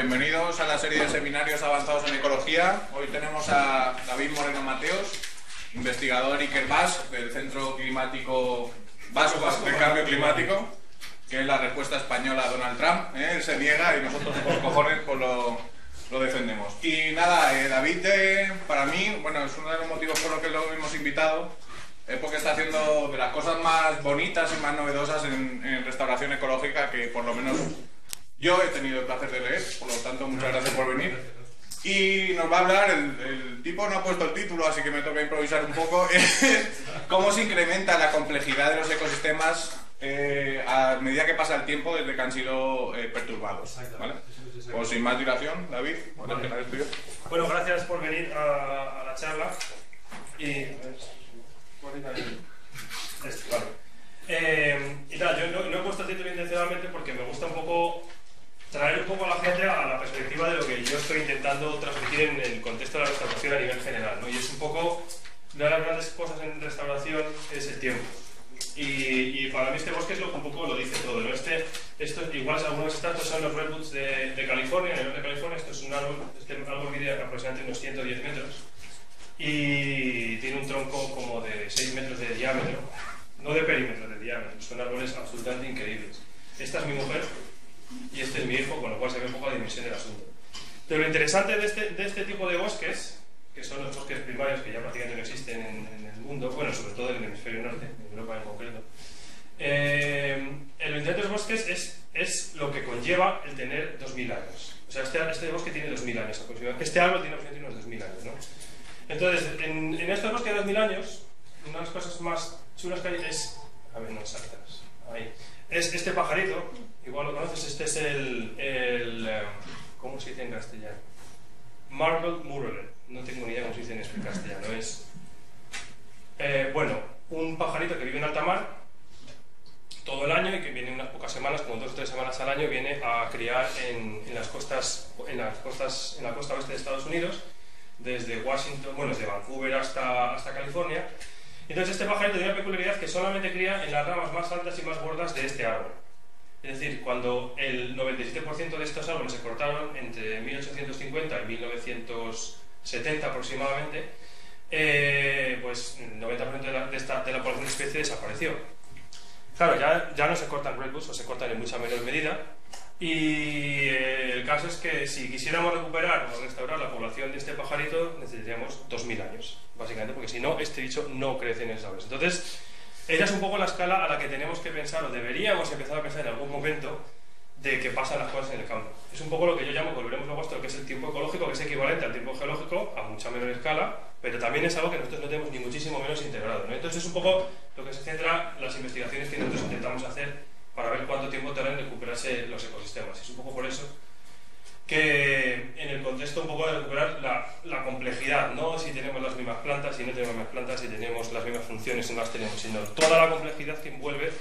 bienvenidos a la serie de seminarios avanzados en ecología. Hoy tenemos a David Moreno Mateos, investigador Iker Bas, del Centro Climático Vasco del Cambio Climático, que es la respuesta española a Donald Trump. Él se niega y nosotros por cojones pues lo defendemos. Y nada, David, para mí, bueno, es uno de los motivos por los que lo hemos invitado, es porque está haciendo de las cosas más bonitas y más novedosas en restauración ecológica que por lo menos yo he tenido el placer de leer. Por lo tanto, muchas gracias por venir. Y nos va a hablar, el tipo no ha puesto el título, así que me toca improvisar un poco, cómo se incrementa la complejidad de los ecosistemas a medida que pasa el tiempo desde que han sido perturbados, ¿vale? Pues sin más dilación, David, bueno, gracias por venir a la charla. Y tal, yo no he puesto el título intencionalmente porque me gusta un poco traer un poco a la gente a la perspectiva de lo que yo estoy intentando transmitir en el contexto de la restauración a nivel general, ¿no? Y es un poco, una de las grandes cosas en restauración es el tiempo. Y para mí este bosque es lo que un poco lo dice todo, ¿no? Esto igual algunos extractos son los redwoods de California, en el norte de California. Esto es un árbol, árbol mide aproximadamente unos 110 metros y tiene un tronco como de 6 metros de diámetro, no de perímetro, de diámetro. Son árboles absolutamente increíbles. Esta es mi mujer y este es mi hijo, con lo cual se ve un poco la dimensión del asunto. Pero lo interesante de este tipo de bosques, que son los bosques primarios que ya prácticamente no existen en el mundo, bueno, sobre todo en el hemisferio norte, en Europa en concreto, lo interesante de los bosques es lo que conlleva el tener 2000 años. O sea, este bosque tiene 2000 años aproximadamente. Este árbol tiene aproximadamente unos 2000 años, ¿no? Entonces, en estos bosques de 2000 años, una de las cosas más chulas que hay es... A ver, no saltas. Ahí. Es este pajarito, igual lo conoces, este es ¿cómo se dice en castellano? Marbled Murrelet. No tengo ni idea cómo se dice en castellano. Es, bueno, un pajarito que vive en alta mar todo el año y que viene unas pocas semanas, como 2 o 3 semanas al año, viene a criar en la costa oeste de Estados Unidos, desde Washington, bueno, desde Vancouver hasta California. Entonces este pajarito tiene la peculiaridad que solamente cría en las ramas más altas y más gordas de este árbol. Es decir, cuando el 97% de estos árboles se cortaron entre 1850 y 1970 aproximadamente, pues el 90% de la población de especie desapareció. Claro, ya no se cortan redwoods, o se cortan en mucha menor medida, y el caso es que si quisiéramos recuperar o restaurar la población de este pajarito necesitaríamos 2000 años, básicamente, porque si no, este bicho no crece en esas aves. Entonces, esa es un poco la escala a la que tenemos que pensar, o deberíamos empezar a pensar en algún momento, de que pasan las cosas en el campo. Es un poco lo que yo llamo, volveremos luego a esto, que es el tiempo ecológico, que es equivalente al tiempo geológico a mucha menor escala, pero también es algo que nosotros no tenemos ni muchísimo menos integrado, ¿no? Entonces es un poco lo que se centra las investigaciones que nosotros intentamos hacer para ver cuánto tiempo tardan en recuperarse los ecosistemas. Es un poco por eso que en el contexto un poco de recuperar la complejidad, no si tenemos las mismas plantas, si no tenemos las mismas plantas, si tenemos las mismas funciones, si no las tenemos, sino toda la complejidad que envuelve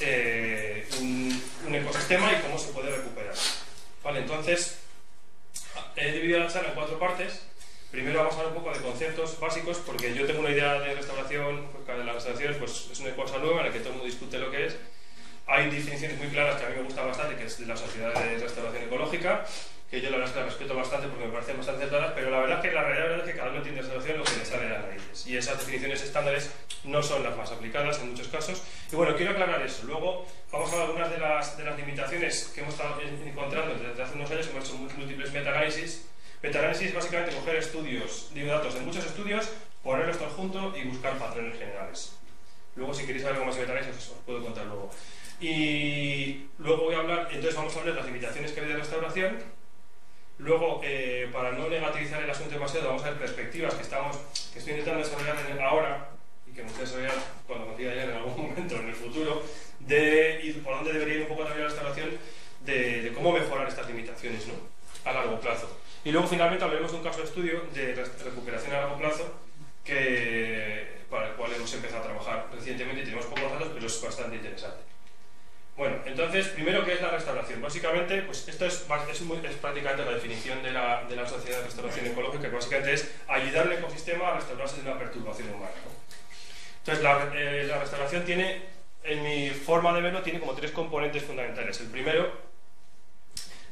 un ecosistema y cómo se puede recuperar. Vale, entonces he dividido la charla en 4 partes. Primero vamos a hablar un poco de conceptos básicos, porque yo tengo una idea de restauración, porque de las restauraciones pues, es una cosa nueva en la que todo el mundo discute lo que es. Hay definiciones muy claras que a mí me gustan bastante, que es de la Sociedad de Restauración Ecológica, que yo la verdad es que la respeto bastante porque me parecen bastante claras, pero la verdad es que la realidad es que cada uno entiende restauración lo que le sale de las raíces. Y esas definiciones estándares no son las más aplicadas en muchos casos. Y bueno, quiero aclarar eso. Luego vamos a ver algunas de las limitaciones que hemos estado encontrando desde hace unos años. Hemos hecho múltiples meta-análisis. Meta-análisis es básicamente coger estudios, datos de muchos estudios, ponerlos todos juntos y buscar patrones generales. Luego, si queréis saber algo más de meta-análisis, os puedo contar luego. Y luego voy a hablar, entonces vamos a hablar de las limitaciones que hay de restauración. Luego, para no negativizar el asunto demasiado, vamos a ver perspectivas que estoy intentando desarrollar ahora y que me gustaría desarrollar cuando consiga ya en algún momento en el futuro, de ir por dónde debería ir un poco también la restauración, de cómo mejorar estas limitaciones, ¿no?, a largo plazo. Y luego finalmente hablaremos de un caso de estudio de recuperación a largo plazo para el cual hemos empezado a trabajar recientemente y tenemos pocos datos, pero es bastante interesante. Bueno, entonces, primero, ¿qué es la restauración? Básicamente, pues esto es prácticamente la definición de la Sociedad de Restauración Ecológica, que básicamente es ayudar al ecosistema a restaurarse de una perturbación humana, ¿no? Entonces, la restauración tiene, en mi forma de verlo, tiene como 3 componentes fundamentales. El primero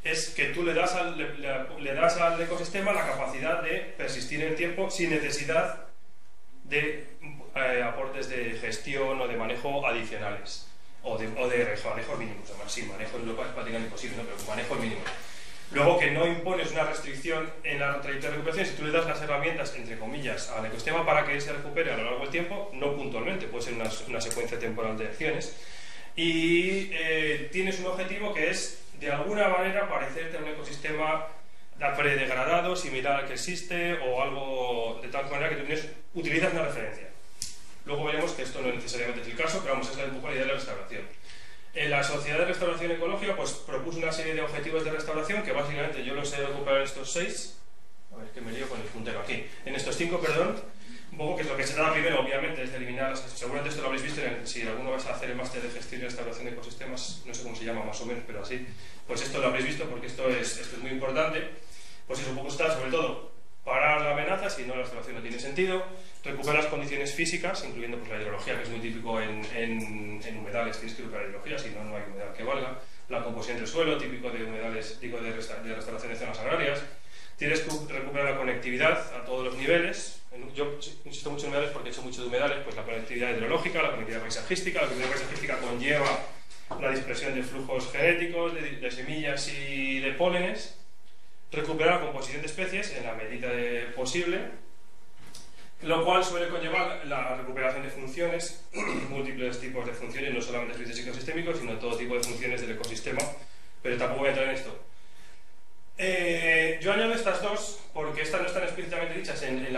es que tú le das al ecosistema la capacidad de persistir en el tiempo sin necesidad de aportes de gestión o de manejo adicionales, o de manejos mínimos. Además, sí, manejo en Europa es prácticamente imposible, ¿no? Pero manejos mínimos. Luego, que no impones una restricción en la trayectoria de recuperación, si tú le das las herramientas, entre comillas, al ecosistema para que se recupere a lo largo del tiempo, no puntualmente, puede ser una secuencia temporal de acciones, y tienes un objetivo que es, de alguna manera, parecerte a un ecosistema predegradado, similar al que existe, o algo de tal manera que tú utilizas una referencia. Luego veremos que esto no necesariamente es el caso, pero vamos, esa es un poco la idea de la restauración. La Sociedad de Restauración Ecológica pues propuso una serie de objetivos de restauración que básicamente yo los he recuperado en estos 6. A ver, que me lío con el puntero aquí. En estos 5, perdón. Un poco que es lo que se trata primero, obviamente, es de eliminar las... Seguramente esto lo habréis visto si alguno vais a hacer el máster de gestión y restauración de ecosistemas, no sé cómo se llama más o menos, pero así. Pues esto lo habréis visto porque esto es muy importante. Pues es un poco está, sobre todo, parar la amenaza, si no la restauración no tiene sentido, recuperar las condiciones físicas, incluyendo pues, la hidrología, que es muy típico en humedales, tienes que recuperar la hidrología, si no, no hay humedal que valga, la composición del suelo, típico de humedales, típico de restauración de zonas agrarias, tienes que recuperar la conectividad a todos los niveles. Yo insisto mucho en humedales porque he hecho mucho de humedales, pues la conectividad hidrológica, la conectividad paisajística. La conectividad paisajística conlleva la dispersión de flujos genéticos, de semillas y de pólenes. Recuperar la composición de especies en la medida posible, lo cual suele conllevar la recuperación de funciones, múltiples tipos de funciones, no solamente servicios ecosistémicos, sino todo tipo de funciones del ecosistema, pero tampoco voy a entrar en esto. Yo añado estas dos porque estas no están explícitamente dichas en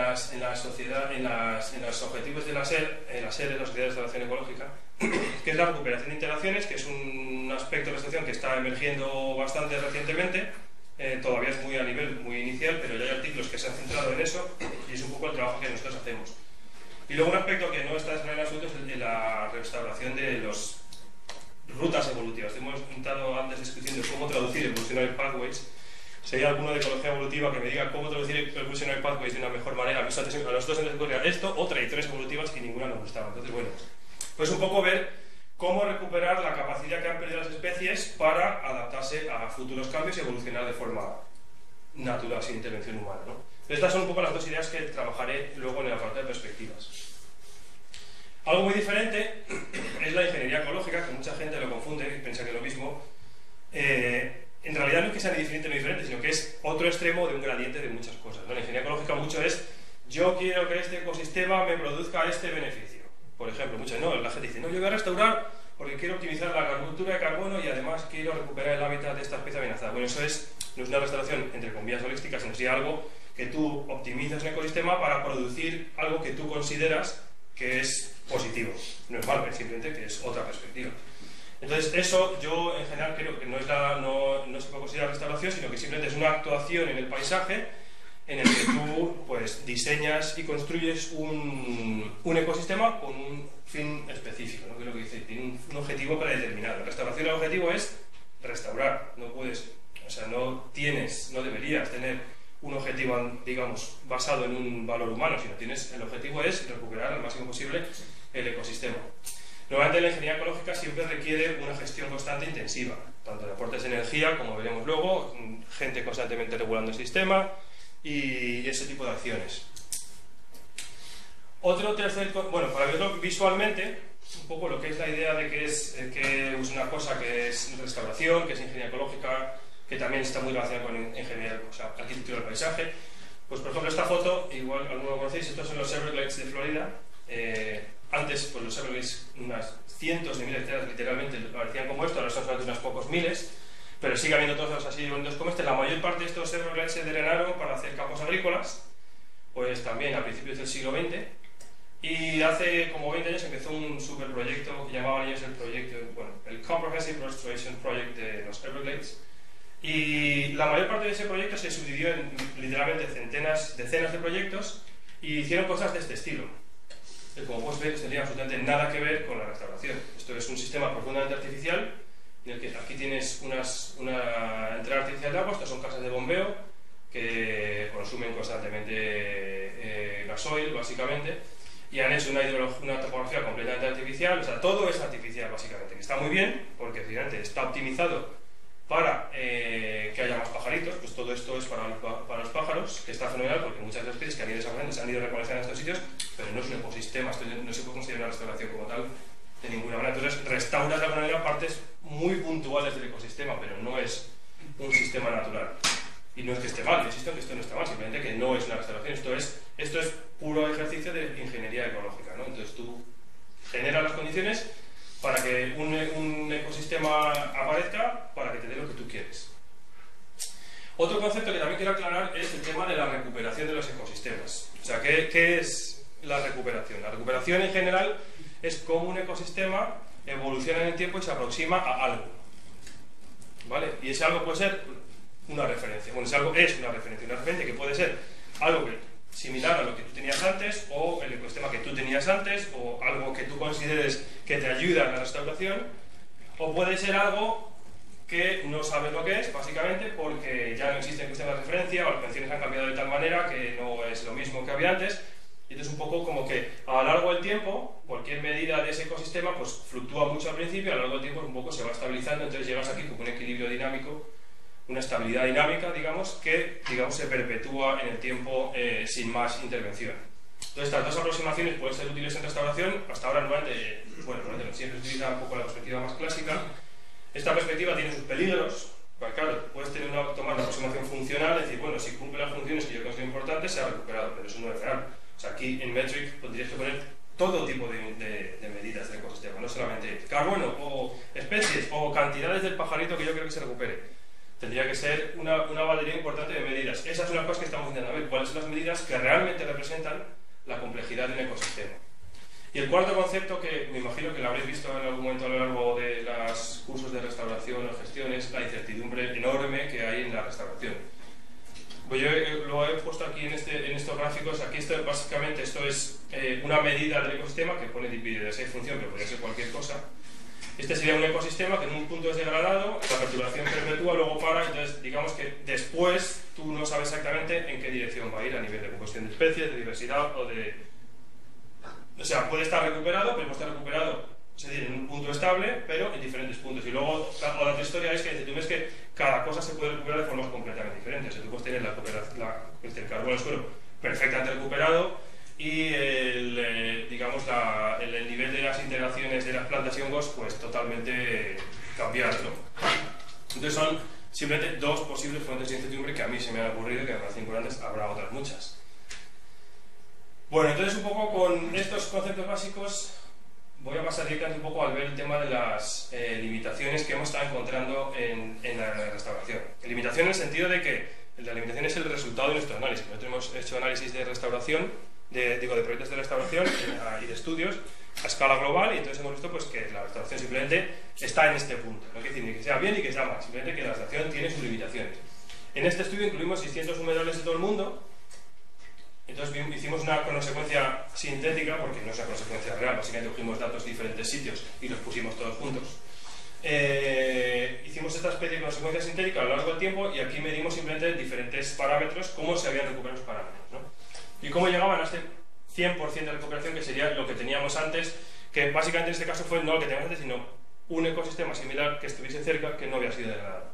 los objetivos de la SER, la Sociedad de Restauración Ecológica, que es la recuperación de interacciones, que es un aspecto de restauración que está emergiendo bastante recientemente. Todavía es muy a nivel muy inicial, pero ya hay artículos que se han centrado en eso y es un poco el trabajo que nosotros hacemos. Y luego un aspecto que no está en absoluto es el de la restauración de las rutas evolutivas. Hemos intentado antes discutiendo cómo traducir evolutionary pathways. Si hay alguno de ecología evolutiva que me diga cómo traducir evolutionary pathways de una mejor manera, a nosotros se nos ocurría esto o trayectorias evolutivas que ninguna nos gustaba. Entonces, bueno, pues un poco ver cómo recuperar la capacidad que han perdido las especies para adaptarse a futuros cambios y evolucionar de forma natural, sin intervención humana, ¿no? Estas son un poco las dos ideas que trabajaré luego en la parte de perspectivas. Algo muy diferente es la ingeniería ecológica, que mucha gente lo confunde y piensa que es lo mismo. En realidad no es que sea ni diferente ni diferente, sino que es otro extremo de un gradiente de muchas cosas, ¿no? La ingeniería ecológica mucho es, yo quiero que este ecosistema me produzca este beneficio. Por ejemplo, la gente dice, no, yo voy a restaurar porque quiero optimizar la captura de carbono y además quiero recuperar el hábitat de esta especie amenazada. Bueno, eso no es una restauración entre comillas holística, sino sí algo que tú optimizas un ecosistema para producir algo que tú consideras que es positivo. No es malo, es simplemente que es otra perspectiva. Entonces, eso yo en general creo que no se puede considerar restauración, sino que simplemente es una actuación en el paisaje en el que tú pues, diseñas y construyes un ecosistema con un fin específico, ¿no? Que es lo que dice, tiene un objetivo predeterminado. La restauración, el objetivo es restaurar, no puedes, o sea, no deberías tener un objetivo, digamos, basado en un valor humano, sino el objetivo es recuperar al máximo posible el ecosistema. Normalmente la ingeniería ecológica siempre requiere una gestión constante e intensiva, tanto de aportes de energía, como veremos luego, gente constantemente regulando el sistema, y ese tipo de acciones. Bueno, para verlo visualmente, un poco lo que es la idea de que es una cosa que es restauración, que es ingeniería ecológica, que también está muy relacionada con ingeniería, o sea, arquitectura del paisaje. Pues por ejemplo esta foto, igual alguno lo conocéis, estos son los Everglades de Florida. Antes pues los Everglades, unas cientos de miles de hectáreas literalmente parecían como esto, ahora son solamente unos pocos miles. Pero sigue habiendo todos así bonitos como este. La mayor parte de estos Everglades se drenaron para hacer campos agrícolas, pues también a principios del siglo XX. Y hace como 20 años empezó un superproyecto que llamaban ellos el Comprehensive Restoration Project de los Everglades. Y la mayor parte de ese proyecto se subdividió en literalmente decenas de proyectos y hicieron cosas de este estilo. Que como puedes ver, tendría absolutamente nada que ver con la restauración. Esto es un sistema profundamente artificial. En el que aquí tienes una entrada artificial de agua, estas son casas de bombeo que consumen constantemente gasoil, básicamente, y han hecho una topografía completamente artificial, o sea, todo es artificial, básicamente, que está muy bien, porque finalmente está optimizado para que haya más pajaritos. Pues todo esto es para los pájaros, que está fenomenal porque muchas de las especies que han ido desapareciendo se han ido reconociendo en estos sitios, pero no es un ecosistema, esto no se puede considerar una restauración como tal de ninguna manera. Entonces restauras de alguna manera partes muy puntuales del ecosistema, pero no es un sistema natural. Y no es que esté mal, insisto en que esto no está mal, simplemente que no es una restauración, esto es puro ejercicio de ingeniería ecológica, ¿no? Entonces tú generas las condiciones para que un ecosistema aparezca, para que te dé lo que tú quieres. Otro concepto que también quiero aclarar es el tema de la recuperación de los ecosistemas. O sea, ¿qué es la recuperación? La recuperación en general es cómo un ecosistema evoluciona en el tiempo y se aproxima a algo, ¿vale? Y ese algo puede ser una referencia. Bueno, ese algo es una referencia que puede ser algo similar a lo que tú tenías antes, o el ecosistema que tú tenías antes, o algo que tú consideres que te ayuda en la restauración, o puede ser algo que no sabes lo que es, básicamente, porque ya no existen sistemas de referencia, o las condiciones han cambiado de tal manera que no es lo mismo que había antes. Y entonces un poco como que a lo largo del tiempo, cualquier medida de ese ecosistema pues fluctúa mucho al principio, a lo largo del tiempo un poco se va estabilizando, entonces llegas aquí con un equilibrio dinámico, una estabilidad dinámica, digamos, que se perpetúa en el tiempo sin más intervención. Entonces estas dos aproximaciones pueden ser útiles en restauración. Hasta ahora normalmente siempre se utiliza un poco la perspectiva más clásica. Esta perspectiva tiene sus peligros, porque claro, puedes tomar la aproximación funcional, es decir, bueno, si cumple las funciones que yo considero importantes, se ha recuperado, pero eso no es real. O sea, aquí en Metric tendrías que poner todo tipo de medidas del ecosistema, no solamente carbono, o especies, o cantidades del pajarito que yo quiero que se recupere. Tendría que ser una batería importante de medidas. Esas son las cosas que estamos intentando ver, cuáles son las medidas que realmente representan la complejidad de un ecosistema. Y el cuarto concepto, que me imagino que lo habréis visto en algún momento a lo largo de los cursos de restauración o gestión, es la incertidumbre enorme que hay en la restauración. Pues yo lo he puesto aquí en estos gráficos. Aquí básicamente esto es una medida del ecosistema que pone dividido de 6 funciones, pero podría ser cualquier cosa. Este sería un ecosistema que en un punto es degradado, la perturbación perpetúa, luego para, entonces digamos que después tú no sabes exactamente en qué dirección va a ir a nivel de composición de especies, de diversidad o de... O sea, puede estar recuperado, pero puede estar recuperado, es decir, en un punto estable, pero en diferentes puntos. Y luego la otra historia es que tú ves que cada cosa se puede recuperar de formas completamente diferentes. O sea, tú puedes tener el carbono del suelo perfectamente recuperado y el nivel de las interacciones de las plantas y hongos pues totalmente cambiado, ¿no? Entonces son simplemente dos posibles fuentes de incertidumbre que a mí se me han ocurrido y que me parecen importantes, habrá otras muchas. Bueno, entonces un poco con estos conceptos básicos voy a pasar directamente un poco al ver el tema de las limitaciones que hemos estado encontrando en la restauración. Limitación en el sentido de que la limitación es el resultado de nuestro análisis. Nosotros hemos hecho análisis de restauración, de proyectos de restauración y de estudios a escala global, y entonces hemos visto pues, que la restauración simplemente está en este punto. No quiere decir ni que sea bien ni que sea mal, simplemente que la restauración tiene sus limitaciones. En este estudio incluimos 600 humedales de todo el mundo. Entonces hicimos una cronosecuencia sintética, porque no es una cronosecuencia real, básicamente cogimos datos de diferentes sitios y los pusimos todos juntos. Hicimos esta especie de cronosecuencia sintética a lo largo del tiempo, y aquí medimos simplemente diferentes parámetros, cómo se habían recuperado los parámetros, ¿no? Y cómo llegaban a este 100% de recuperación, que sería lo que teníamos antes, que básicamente en este caso fue no lo que teníamos antes, sino un ecosistema similar que estuviese cerca, que no había sido degradado.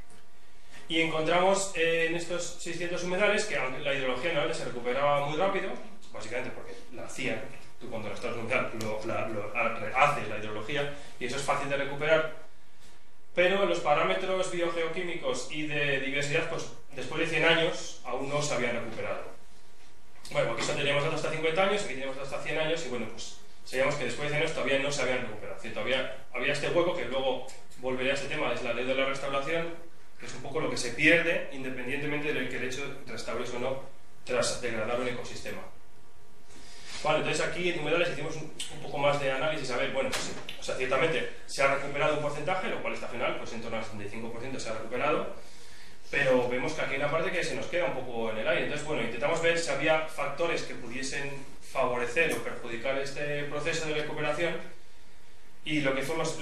Y encontramos en estos 600 humedales que aunque la hidrología normalmente se recuperaba muy rápido, básicamente porque la hacían, tú cuando la estás humedal haces la hidrología y eso es fácil de recuperar, pero los parámetros biogeoquímicos y de diversidad, pues después de 100 años aún no se habían recuperado. Bueno, aquí solo teníamos datos hasta 50 años, aquí teníamos hasta 100 años, y bueno, pues sabíamos que después de 100 años todavía no se habían recuperado. Todavía había este hueco, que luego volveré a este tema, es la ley de la restauración, que es un poco lo que se pierde independientemente de que el hecho restaures o no tras degradar un ecosistema. Vale, entonces aquí en humedales hicimos un poco más de análisis, a ver, bueno, pues, o sea, ciertamente se ha recuperado un porcentaje, lo cual está final, pues en torno al 75% se ha recuperado, pero vemos que aquí hay una parte que se nos queda un poco en el aire. Entonces, bueno, intentamos ver si había factores que pudiesen favorecer o perjudicar este proceso de recuperación, y lo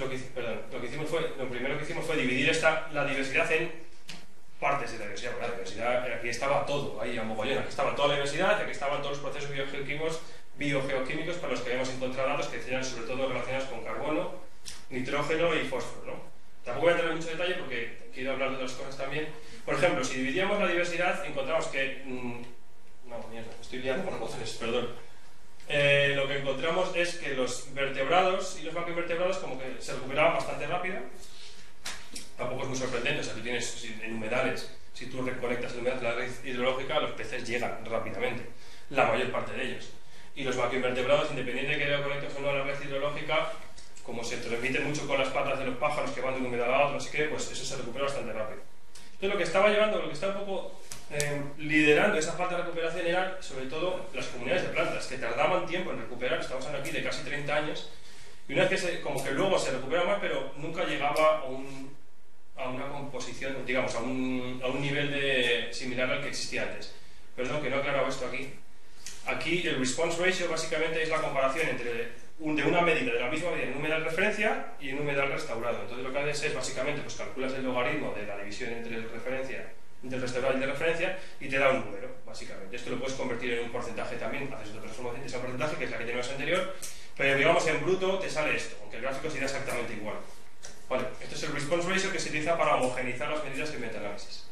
primero que hicimos fue dividir la diversidad en partes de la diversidad. Porque la diversidad, aquí estaba todo, ahí a mogollón, aquí estaba toda la diversidad, aquí estaban todos los procesos biogeoquímicos para los que habíamos encontrado datos que eran sobre todo relacionados con carbono, nitrógeno y fósforo, ¿no? Tampoco voy a entrar en mucho detalle porque quiero hablar de otras cosas también. Por ejemplo, si dividíamos la diversidad, encontramos que... no, mierda, estoy liando con los botones, perdón. Lo que encontramos es que los vertebrados y los macroinvertebrados como que se recuperaban bastante rápido. Tampoco es muy sorprendente, o sea, tú tienes en humedales, si tú reconectas el humedal de la red hidrológica, los peces llegan rápidamente, la mayor parte de ellos. Y los macroinvertebrados, independiente de que lo conectes o no a la red hidrológica, como se transmiten mucho con las patas de los pájaros que van de un humedal a otro, no sé qué, pues eso se recupera bastante rápido. Entonces lo que estaba llevando, lo que estaba un poco liderando esa falta de recuperación eran sobre todo las comunidades de plantas, que tardaban tiempo en recuperar, estamos hablando aquí de casi 30 años, y una vez que como que luego se recupera más, pero nunca llegaba a una composición, digamos, a un nivel similar al que existía antes. Perdón, que no he aclarado esto aquí. Aquí el response ratio básicamente es la comparación entre de una medida, de la misma medida en un humedal referencia y en un humedal restaurado. Entonces lo que haces es básicamente pues calculas el logaritmo de la división entre el restaurado y el de referencia y te da un número, básicamente. Esto lo puedes convertir en un porcentaje también, haces otra transformación de ese porcentaje, que es la que tenemos anterior, pero digamos en bruto te sale esto, aunque el gráfico será exactamente igual. Vale, esto es el response ratio que se utiliza para homogeneizar las medidas en metaanálisis.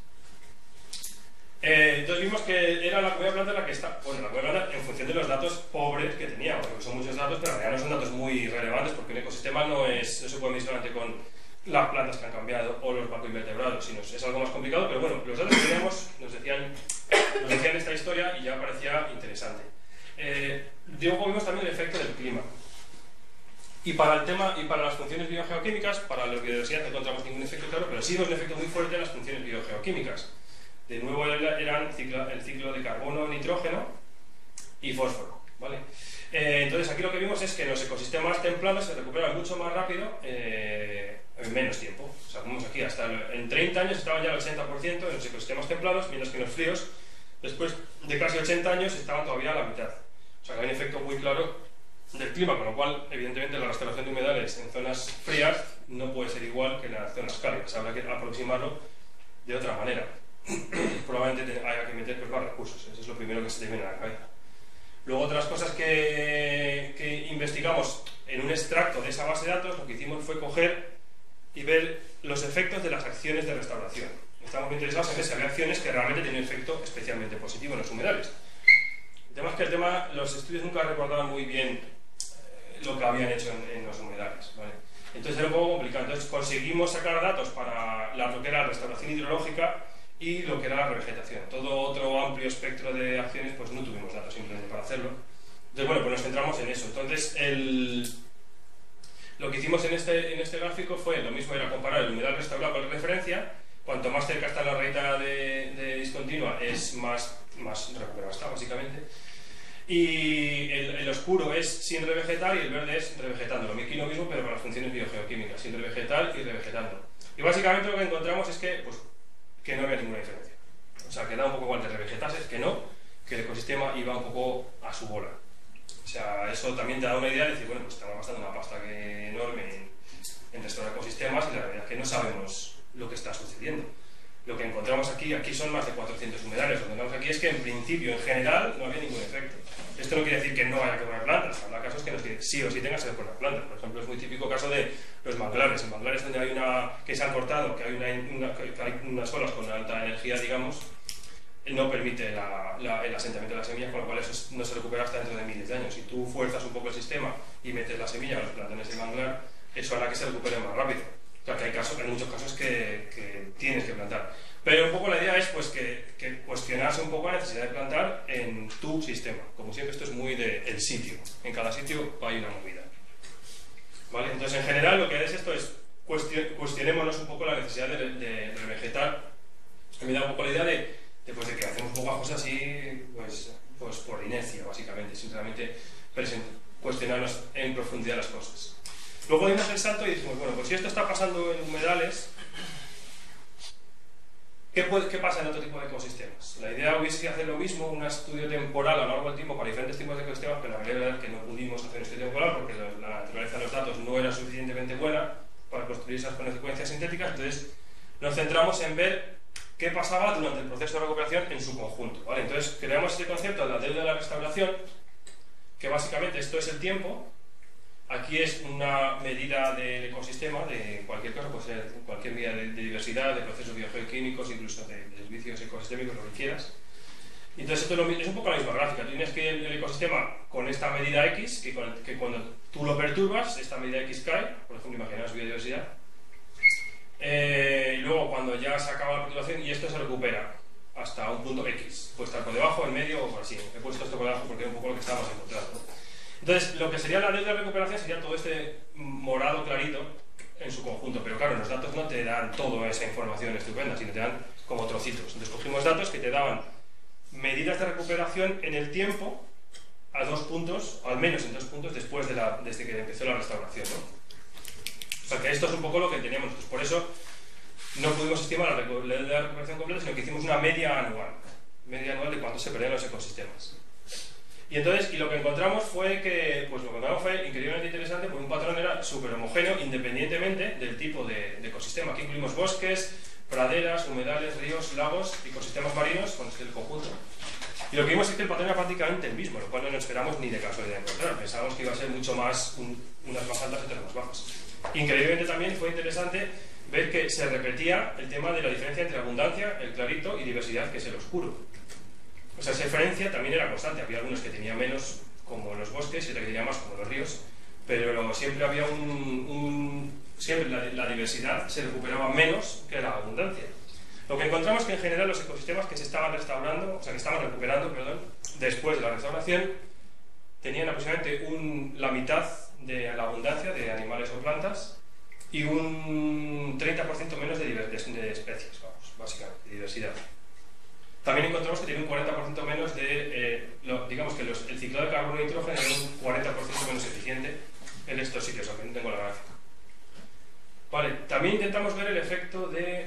Entonces vimos que era la comunidad planta la que está, bueno, la comunidad planta en función de los datos pobres que teníamos, porque son muchos datos, pero en realidad no son datos muy relevantes, porque un ecosistema no se puede medir solamente con las plantas que han cambiado o los macroinvertebrados, sino es algo más complicado, pero bueno, los datos que teníamos nos decían esta historia y ya parecía interesante. Luego vimos también el efecto del clima. Y para el tema, y para las funciones biogeoquímicas, para la biodiversidad no encontramos ningún efecto claro, pero sí vemos un efecto muy fuerte en las funciones biogeoquímicas. De nuevo eran el ciclo de carbono, nitrógeno y fósforo, ¿vale? Entonces aquí lo que vimos es que en los ecosistemas templados se recuperan mucho más rápido en menos tiempo. O sea, vemos aquí, en 30 años estaban ya al 80% en los ecosistemas templados, mientras que en los fríos, después de casi 80 años, estaban todavía a la mitad. O sea, que hay un efecto muy claro del clima, con lo cual, evidentemente, la restauración de humedales en zonas frías no puede ser igual que en las zonas cálidas. Habrá que aproximarlo de otra manera. Probablemente haya que meter más recursos, eso es lo primero que se te viene a la cabeza. Luego otras cosas que investigamos en un extracto de esa base de datos, lo que hicimos fue coger y ver los efectos de las acciones de restauración. Estamos muy interesados en ver si había acciones que realmente tienen un efecto especialmente positivo en los humedales. El tema es que los estudios nunca recordaban muy bien lo que habían hecho en los humedales, ¿vale? Entonces era un poco complicado. Entonces conseguimos sacar datos para lo que era la restauración hidrológica y lo que era la revegetación. Todo otro amplio espectro de acciones, pues no tuvimos datos simplemente para hacerlo. Entonces, bueno, pues nos centramos en eso. Entonces, lo que hicimos en este gráfico fue, lo mismo era comparar el humedal restaurado con la referencia. Cuanto más cerca está la rayita de discontinua, es más recuperada está, básicamente. Y el oscuro es sin revegetar y el verde es revegetando. Aquí lo mismo, pero con las funciones biogeoquímicas, sin revegetar y revegetando. Y básicamente lo que encontramos es que no había ninguna diferencia. O sea, que da un poco igual de revegetases que no, que el ecosistema iba un poco a su bola. O sea, eso también te da una idea de decir, bueno, pues estamos gastando una pasta enorme en restaurar ecosistemas y la realidad es que no sabemos lo que está sucediendo. Lo que encontramos aquí son más de 400 humedales. Lo que encontramos aquí es que en principio, en general, no había ningún efecto. Esto no quiere decir que no haya que poner plantas. Habrá casos que sí o sí tengas que poner plantas. Por ejemplo, es muy típico caso de los manglares. En manglares donde hay que se han cortado, que hay unas olas con alta energía, digamos, no permite el asentamiento de las semillas, con lo cual eso no se recupera hasta dentro de miles de años. Si tú fuerzas un poco el sistema y metes la semilla a los plantones de manglar, eso hará que se recupere más rápido. Claro que hay muchos casos que tienes que plantar. Pero un poco la idea es pues, que cuestionarse un poco la necesidad de plantar en tu sistema. Como siempre, esto es muy del sitio. En cada sitio hay una movida. ¿Vale? Entonces, en general, lo que es esto es cuestionémonos un poco la necesidad de revegetar. Me da un poco la idea de que hacemos pocas cosas así pues por inercia, básicamente. Simplemente cuestionarnos en profundidad las cosas. Luego dimos el salto y dijimos, bueno, pues si esto está pasando en humedales, ¿qué pasa en otro tipo de ecosistemas? La idea hubiese sido hacer lo mismo, un estudio temporal a lo largo del tiempo para diferentes tipos de ecosistemas, pero la realidad es que no pudimos hacer un estudio temporal porque la naturaleza de los datos no era suficientemente buena para construir esas consecuencias sintéticas. Entonces nos centramos en ver qué pasaba durante el proceso de recuperación en su conjunto, ¿vale? Entonces creamos este concepto de la deuda de la restauración, que básicamente esto es el tiempo Aquí es una medida del ecosistema, de cualquier cosa, puede ser cualquier medida de diversidad, de procesos biogeoquímicos, incluso de servicios ecosistémicos, lo que quieras. Entonces esto es un poco la misma gráfica. Tienes que el ecosistema con esta medida X, que cuando tú lo perturbas, esta medida X cae, por ejemplo, imaginaos biodiversidad. Y luego cuando ya se acaba la perturbación y esto se recupera hasta un punto X, puede estar por debajo, en medio o por así. He puesto esto por debajo porque es un poco lo que estábamos encontrando. Entonces, lo que sería la deuda de recuperación sería todo este morado clarito en su conjunto, pero claro, los datos no te dan toda esa información estupenda, sino te dan como trocitos. Entonces cogimos datos que te daban medidas de recuperación en el tiempo a 2 puntos, al menos en 2 puntos después desde que empezó la restauración, ¿no? O sea que esto es un poco lo que teníamos nosotros. Por eso no pudimos estimar la recuperación completa, sino que hicimos una media anual de cuánto se perdían los ecosistemas. Y entonces, lo que encontramos fue que, pues lo que encontramos fue increíblemente interesante, porque un patrón era súper homogéneo independientemente del tipo de ecosistema. Aquí incluimos bosques, praderas, humedales, ríos, lagos, ecosistemas marinos, con el conjunto. Y lo que vimos es que el patrón era prácticamente el mismo, lo cual no nos esperamos ni de casualidad encontrar. Pensábamos que iba a ser mucho más, unas más altas y otras más bajas. Increíblemente también fue interesante ver que se repetía el tema de la diferencia entre abundancia, el clarito, y diversidad, que es el oscuro. O sea, esa diferencia también era constante. Había algunos que tenían menos, como los bosques, y otros que tenían más, como los ríos, pero siempre había siempre la diversidad se recuperaba menos que la abundancia. Lo que encontramos es que en general los ecosistemas que se estaban restaurando, o sea, que estaban recuperando, perdón, después de la restauración, tenían aproximadamente la mitad de la abundancia de animales o plantas y un 30% menos de especies, vamos, básicamente, de diversidad. También encontramos que tiene un 40% menos digamos que el ciclado de carbono y nitrógeno es un 40% menos eficiente en estos sitios, aunque no tengo la gráfica. Vale, también intentamos ver el efecto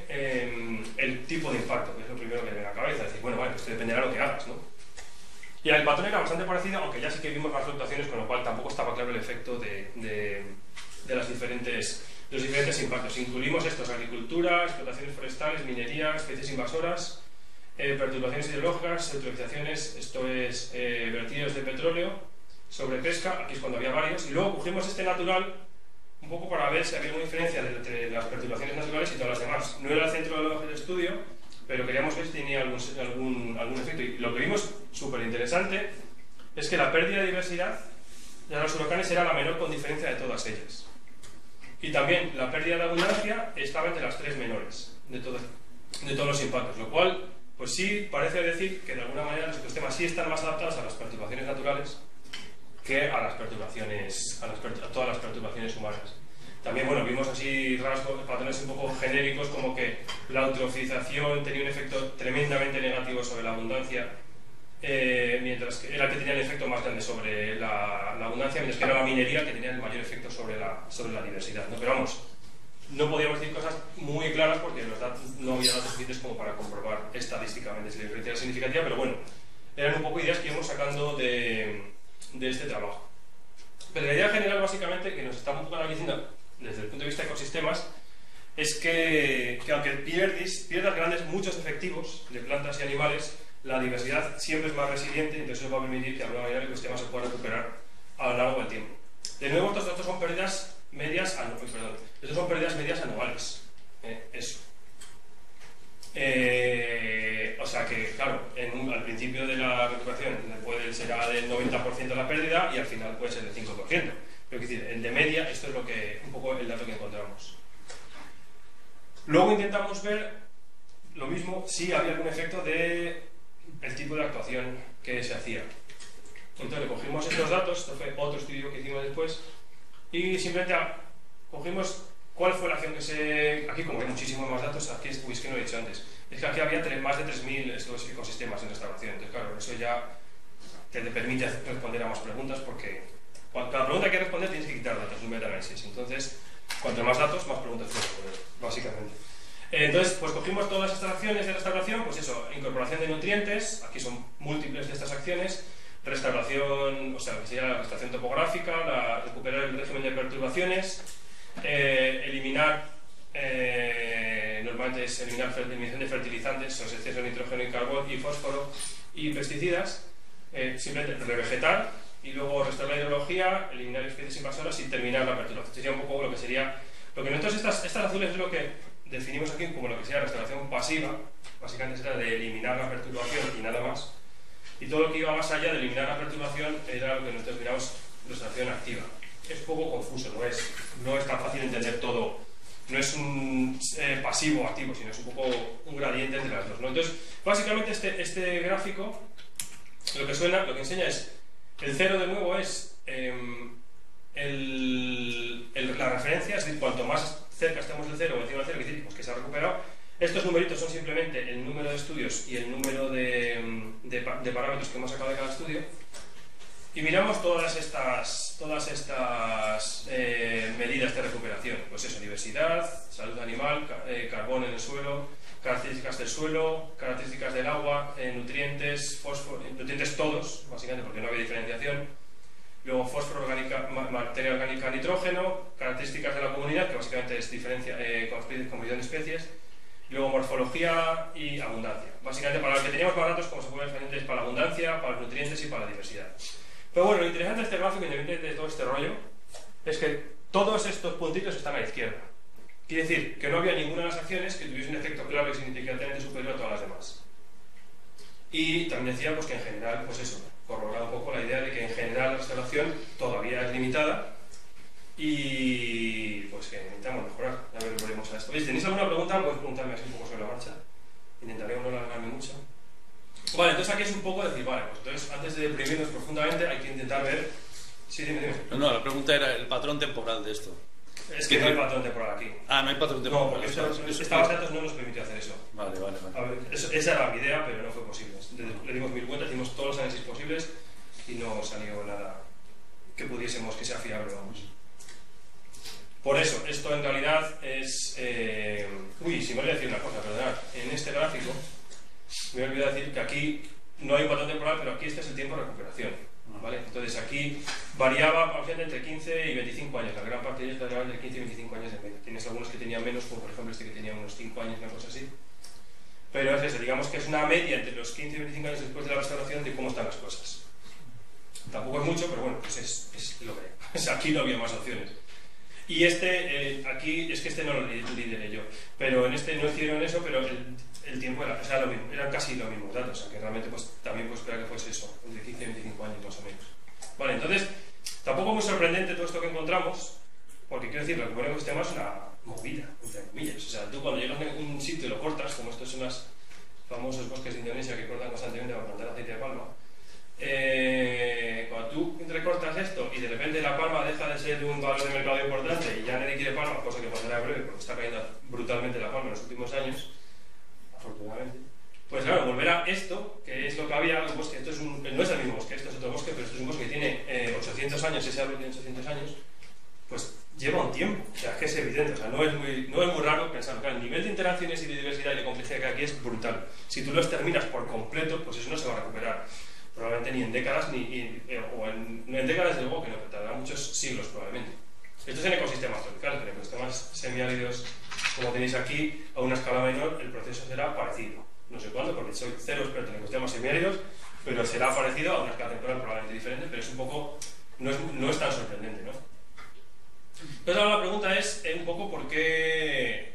el tipo de impacto, que es lo primero que me viene a la cabeza. Es decir, bueno, vale, pues dependerá de lo que hagas, ¿no? Y el patrón era bastante parecido, aunque ya sí que vimos más fluctuaciones, con lo cual tampoco estaba claro el efecto de los diferentes impactos. Incluimos estos: agricultura, explotaciones forestales, minería, especies invasoras, perturbaciones hidrológicas, eutrofizaciones, esto es vertidos de petróleo, sobrepesca, aquí es cuando había varios, y luego cogimos este natural un poco para ver si había una diferencia entre las perturbaciones naturales y todas las demás. No era el centro del estudio, pero queríamos ver si tenía algún efecto. Y lo que vimos súper interesante es que la pérdida de diversidad de los huracanes era la menor con diferencia de todas ellas. Y también la pérdida de abundancia estaba entre las 3 menores de todos los impactos, lo cual, pues sí, parece decir que de alguna manera los ecosistemas sí están más adaptados a las perturbaciones naturales que a todas las perturbaciones humanas. También, bueno, vimos así patrones un poco genéricos, como que la eutrofización tenía un efecto tremendamente negativo sobre la abundancia, mientras que era el que tenía el efecto más grande sobre la abundancia, mientras que era la minería que tenía el mayor efecto sobre la diversidad, ¿no? Pero vamos, no podíamos decir cosas muy claras porque no había datos suficientes como para comprobar estadísticamente si la diferencia era significativa, pero bueno, eran un poco ideas que íbamos sacando de este trabajo. Pero la idea general, básicamente, que nos está un poco analizando desde el punto de vista de ecosistemas, es que aunque pierdas muchos efectivos de plantas y animales, la diversidad siempre es más resiliente, entonces eso va a permitir que de alguna manera el ecosistema se pueda recuperar a lo largo del tiempo. De nuevo, estos son pérdidas medias anuales. Eso. O sea que, claro, al principio de la recuperación será del 90% la pérdida y al final puede ser del 5%. Pero es decir, de media, esto es un poco el dato que encontramos. Luego intentamos ver lo mismo, si había algún efecto del tipo de actuación que se hacía. Entonces cogimos estos datos, esto fue otro estudio que hicimos después, y simplemente cogimos cuál fue la acción que se... Aquí, como hay muchísimos más datos, aquí es que no he dicho antes, es que aquí había más de 3.000 estos ecosistemas en restauración. Entonces, claro, eso ya te permite responder a más preguntas, porque cada pregunta que responder tienes que quitar datos, un metaanálisis. Entonces, cuanto más datos, más preguntas puedes responder, básicamente. Entonces, pues cogimos todas estas acciones de restauración, pues eso, incorporación de nutrientes, aquí son múltiples de estas acciones, restauración, o sea, que sería la restauración topográfica, recuperar el régimen de perturbaciones, eliminar, normalmente es eliminación de fertilizantes, los excesos de nitrógeno y carbono y fósforo y pesticidas, simplemente revegetar, y luego restaurar la hidrología, eliminar especies invasoras y terminar la perturbación. Sería un poco lo que sería... Lo que nosotros, estas azules es lo que definimos aquí como lo que sería restauración pasiva, básicamente será de eliminar la perturbación y nada más. Y todo lo que iba más allá de eliminar la perturbación era lo que nosotros miramos restauración activa. Es un poco confuso, no es tan fácil entender todo. No es un pasivo o activo, sino es un poco un gradiente entre las dos, ¿no? Entonces, básicamente este gráfico lo que enseña es el cero de nuevo es la referencia, es decir, cuanto más cerca estemos del cero o encima del cero, pues que se ha recuperado. Estos numeritos son simplemente el número de estudios y el número de parámetros que hemos sacado de cada estudio. Y miramos todas estas medidas de recuperación. Pues eso, diversidad, salud animal, carbón en el suelo, características del suelo, características del agua, nutrientes, fósforo, nutrientes todos, básicamente porque no había diferenciación. Luego fósforo, materia orgánica, nitrógeno, características de la comunidad, que básicamente es composición de especies. Luego morfología y abundancia. Básicamente para los que teníamos más datos, como se puede ver, es para la abundancia, para los nutrientes y para la diversidad. Pero bueno, lo interesante de este gráfico, independientemente de todo este rollo, es que todos estos puntitos están a la izquierda. Quiere decir que no había ninguna de las acciones que tuviese un efecto claro y significativamente superior a todas las demás. Y también decía pues, que en general, pues eso, corroboraba un poco la idea de que en general la restauración todavía es limitada y pues que necesitamos mejorar. Ya volveremos a esto. Oye, si tenéis alguna pregunta, podéis preguntarme así un poco sobre la marcha. Intentaré no alargarme mucho. Vale, entonces aquí es un poco decir, vale, pues entonces antes de deprimirnos profundamente hay que intentar ver... Sí, dime. No, la pregunta era el patrón temporal de esto. Es que no hay patrón temporal aquí. Ah, no hay patrón temporal. No, porque esta base de datos no nos permitió hacer eso. Vale. A ver, esa era mi idea, pero no fue posible. Le dimos 1000 vueltas, hicimos todos los análisis posibles y no salió nada que pudiésemos que sea fiable, vamos. Por eso, esto en realidad es... Uy, si me olvidé decir una cosa, perdonad. En este gráfico me he olvidado decir que aquí no hay un patrón temporal, pero aquí este es el tiempo de recuperación, ¿vale? Entonces aquí variaba entre 15 y 25 años, la gran parte de ellos variaban entre 15 y 25 años de media. Tienes algunos que tenían menos, como por ejemplo este que tenía unos 5 años, una cosa así. Pero es eso, digamos que es una media entre los 15 y 25 años después de la restauración de cómo están las cosas. Tampoco es mucho, pero bueno, pues es lo que es. Aquí no había más opciones. Y aquí, es que este no lo lideré yo, pero en este no hicieron eso, pero el tiempo era, o sea, lo mismo, eran casi los mismos datos, o sea que realmente pues, también puedo esperar que fuese eso, entre 15 y 25 años más o menos. Vale, entonces, tampoco muy sorprendente todo esto que encontramos, porque quiero decir, recuperar un ecosistema es una movida, entre comillas. O sea, tú cuando llegas a un sitio y lo cortas, como estos son los famosos bosques de Indonesia que cortan constantemente para plantar aceite de palma, cuando tú recortas esto y de repente la palma deja de ser un valor de mercado importante y ya nadie quiere palma, cosa que pasará breve porque está cayendo brutalmente la palma en los últimos años, afortunadamente, pues claro, volver a esto, que es lo que había, un bosque, esto no es el mismo bosque, esto es otro bosque, pero esto es un bosque que tiene 800 años, ese árbol tiene 800 años, pues lleva un tiempo, o sea, es que es evidente, o sea, no es muy raro pensar, claro, el nivel de interacciones y de diversidad y de complejidad que hay aquí es brutal. Si tú lo exterminas por completo, pues eso no se va a recuperar. Probablemente ni en décadas, o en décadas de luego que no, tardará muchos siglos probablemente. Esto es en ecosistemas tropicales, pero en ecosistemas semiáridos, como tenéis aquí, a una escala menor, el proceso será parecido. No sé cuándo, porque soy cero experto en ecosistemas semiáridos, pero será parecido a una escala temporal probablemente diferente, pero es un poco, no es tan sorprendente, ¿no? Entonces ahora la pregunta es un poco ¿por qué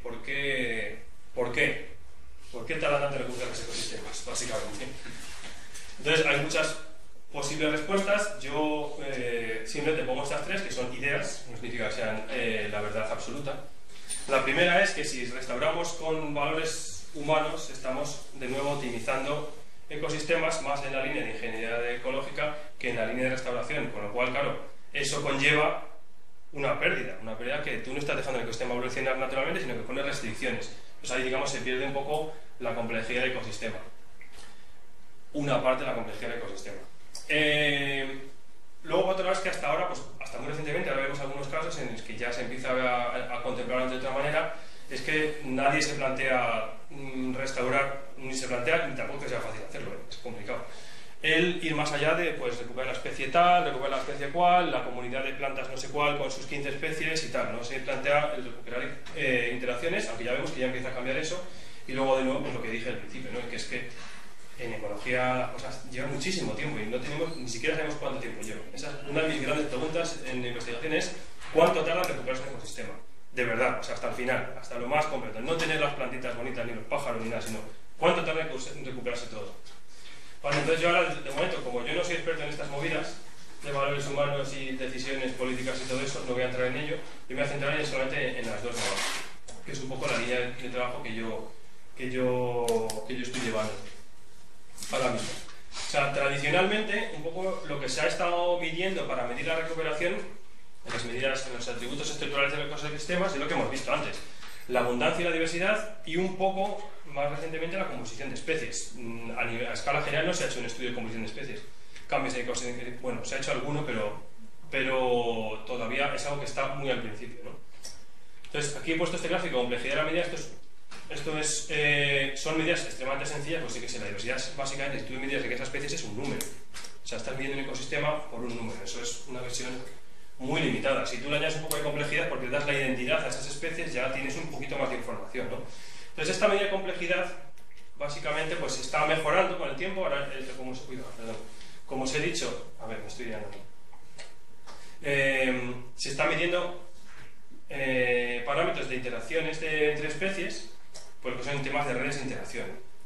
tardan tanto en recuperar los ecosistemas, básicamente? Entonces hay muchas posibles respuestas. Yo simplemente pongo estas tres, que son ideas, no significa que sean la verdad absoluta. La primera es que si restauramos con valores humanos, estamos de nuevo optimizando ecosistemas más en la línea de ingeniería ecológica que en la línea de restauración, con lo cual, claro, eso conlleva una pérdida que tú no estás dejando el ecosistema evolucionar naturalmente, sino que pones restricciones. Pues ahí, digamos, se pierde un poco la complejidad del ecosistema. Una parte de la complejidad del ecosistema. Luego, por otra vez, que hasta ahora, pues hasta muy recientemente, ahora vemos algunos casos en los que ya se empieza a contemplar de otra manera, es que nadie se plantea restaurar, ni se plantea, ni tampoco que sea fácil hacerlo, es complicado. El ir más allá de pues, recuperar la especie tal, recuperar la especie cual, la comunidad de plantas no sé cuál, con sus 15 especies y tal, ¿no? Se plantea el recuperar interacciones, aunque ya vemos que ya empieza a cambiar eso, y luego de nuevo, pues lo que dije al principio, ¿no? Que es que en ecología las cosas llevan muchísimo tiempo y ni siquiera sabemos cuánto tiempo lleva. Esa es una de mis grandes preguntas en la investigación, es cuánto tarda en recuperarse un ecosistema. De verdad, o sea, hasta el final, hasta lo más completo. No tener las plantitas bonitas, ni los pájaros, ni nada, sino cuánto tarda en recuperarse todo. Vale, entonces yo ahora, de momento, como yo no soy experto en estas movidas de valores humanos y decisiones políticas y todo eso, no voy a entrar en ello, y me voy a centrar solamente en las dos de abajo, que es un poco la línea de trabajo que yo estoy llevando ahora mismo. O sea, tradicionalmente, un poco lo que se ha estado midiendo para medir la recuperación, en las medidas, en los atributos estructurales de los ecosistemas, es lo que hemos visto antes: la abundancia y la diversidad, y un poco más recientemente la composición de especies. A escala general no se ha hecho un estudio de composición de especies. Cambios de ecosistemas, bueno, se ha hecho alguno, pero todavía es algo que está muy al principio, ¿no? Entonces, aquí he puesto este gráfico, complejidad de la medida. Son medidas extremadamente sencillas, pues sí que la diversidad básicamente, si tú mides de que esa especie es un número. O sea, estás midiendo un ecosistema por un número. Eso es una versión muy limitada. Si tú le añades un poco de complejidad porque le das la identidad a esas especies, ya tienes un poquito más de información, ¿no? Entonces, esta medida de complejidad básicamente pues está mejorando con el tiempo. Ahora, como os he dicho, a ver, me estoy liando. Se está midiendo parámetros de interacciones entre especies, porque son temas de redes de interacción.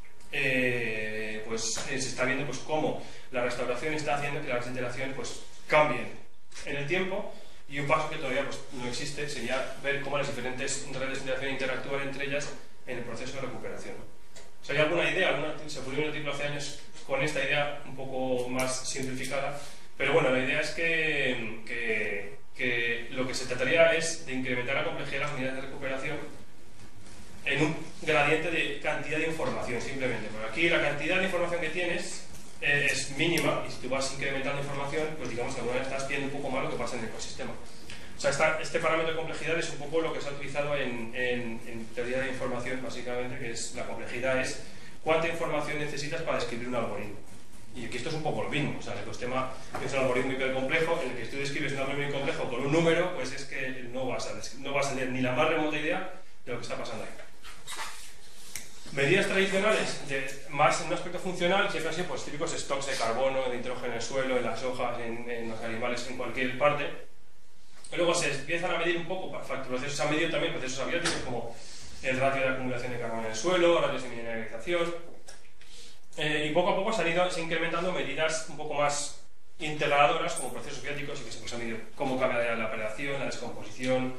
Pues se está viendo pues cómo la restauración está haciendo que las interacciones pues cambien en el tiempo, y un paso que todavía pues no existe sería ver cómo las diferentes redes de interacción interactúan entre ellas en el proceso de recuperación. O sea, ¿hay alguna idea? Se publicó un artículo hace años con esta idea un poco más simplificada, pero bueno, la idea es que lo que se trataría es de incrementar la complejidad de las unidades de recuperación en un gradiente de cantidad de información, simplemente. Porque aquí la cantidad de información que tienes es mínima, y si tú vas incrementando información, pues digamos que alguna vez estás viendo un poco más lo que pasa en el ecosistema. O sea, este parámetro de complejidad es un poco lo que se ha utilizado en teoría de información, básicamente, que es la complejidad es cuánta información necesitas para describir un algoritmo. Y aquí esto es un poco lo mismo. O sea, el ecosistema es un algoritmo hipercomplejo en el que tú describes un algoritmo muy complejo con un número, pues es que no vas a tener ni la más remota idea de lo que está pasando ahí. Medidas tradicionales, más en un aspecto funcional, siempre han sido pues, típicos stocks de carbono, de nitrógeno en el suelo, en las hojas, en los animales, en cualquier parte. Y luego se empiezan a medir un poco, procesos se han medido también procesos abióticos como el ratio de acumulación de carbono en el suelo, ratios de mineralización. Y poco a poco se han ido incrementando medidas un poco más integradoras como procesos bióticos, y que se han medido cómo cambia la predación, la descomposición,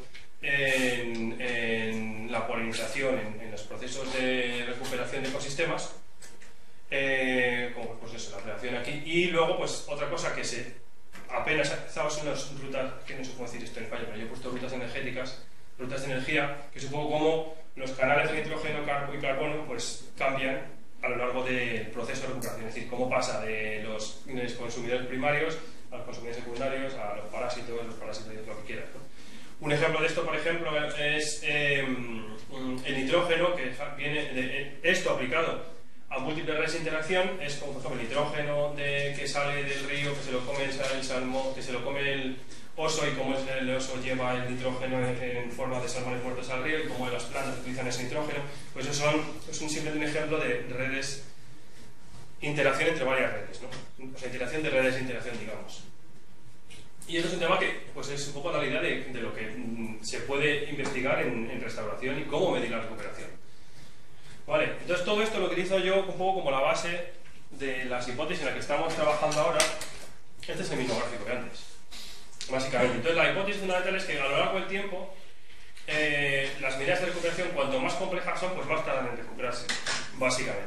en la polinización, en los procesos de recuperación de ecosistemas, como pues eso, la predación aquí. Y luego pues otra cosa que apenas ha empezado son las rutas, que no sé cómo decir esto en español, pero yo he puesto rutas energéticas, rutas de energía, que es un poco como los canales de nitrógeno y carbono pues cambian a lo largo del proceso de recuperación, es decir, cómo pasa de los consumidores primarios a los consumidores secundarios, a los parásitos lo que quieras, ¿no? Un ejemplo de esto, por ejemplo, es el nitrógeno, que viene de esto aplicado a múltiples redes de interacción. Es como, por ejemplo, el nitrógeno que sale del río, que se lo come el salmón, que se lo come el oso, y cómo el oso lleva el nitrógeno en forma de salmones muertos al río, y cómo las plantas utilizan ese nitrógeno. Pues eso es simplemente un ejemplo de redes, interacción entre varias redes, ¿no? O sea, interacción de redes de interacción, digamos. Y esto es un tema que pues, es un poco la idea de lo que se puede investigar en restauración y cómo medir la recuperación. Vale, entonces todo esto lo utilizo yo un poco como la base de las hipótesis en las que estamos trabajando ahora. Este es el mismo gráfico que antes, básicamente. Entonces la hipótesis fundamental es que a lo largo del tiempo las medidas de recuperación, cuanto más complejas son, pues más tardan en recuperarse, básicamente.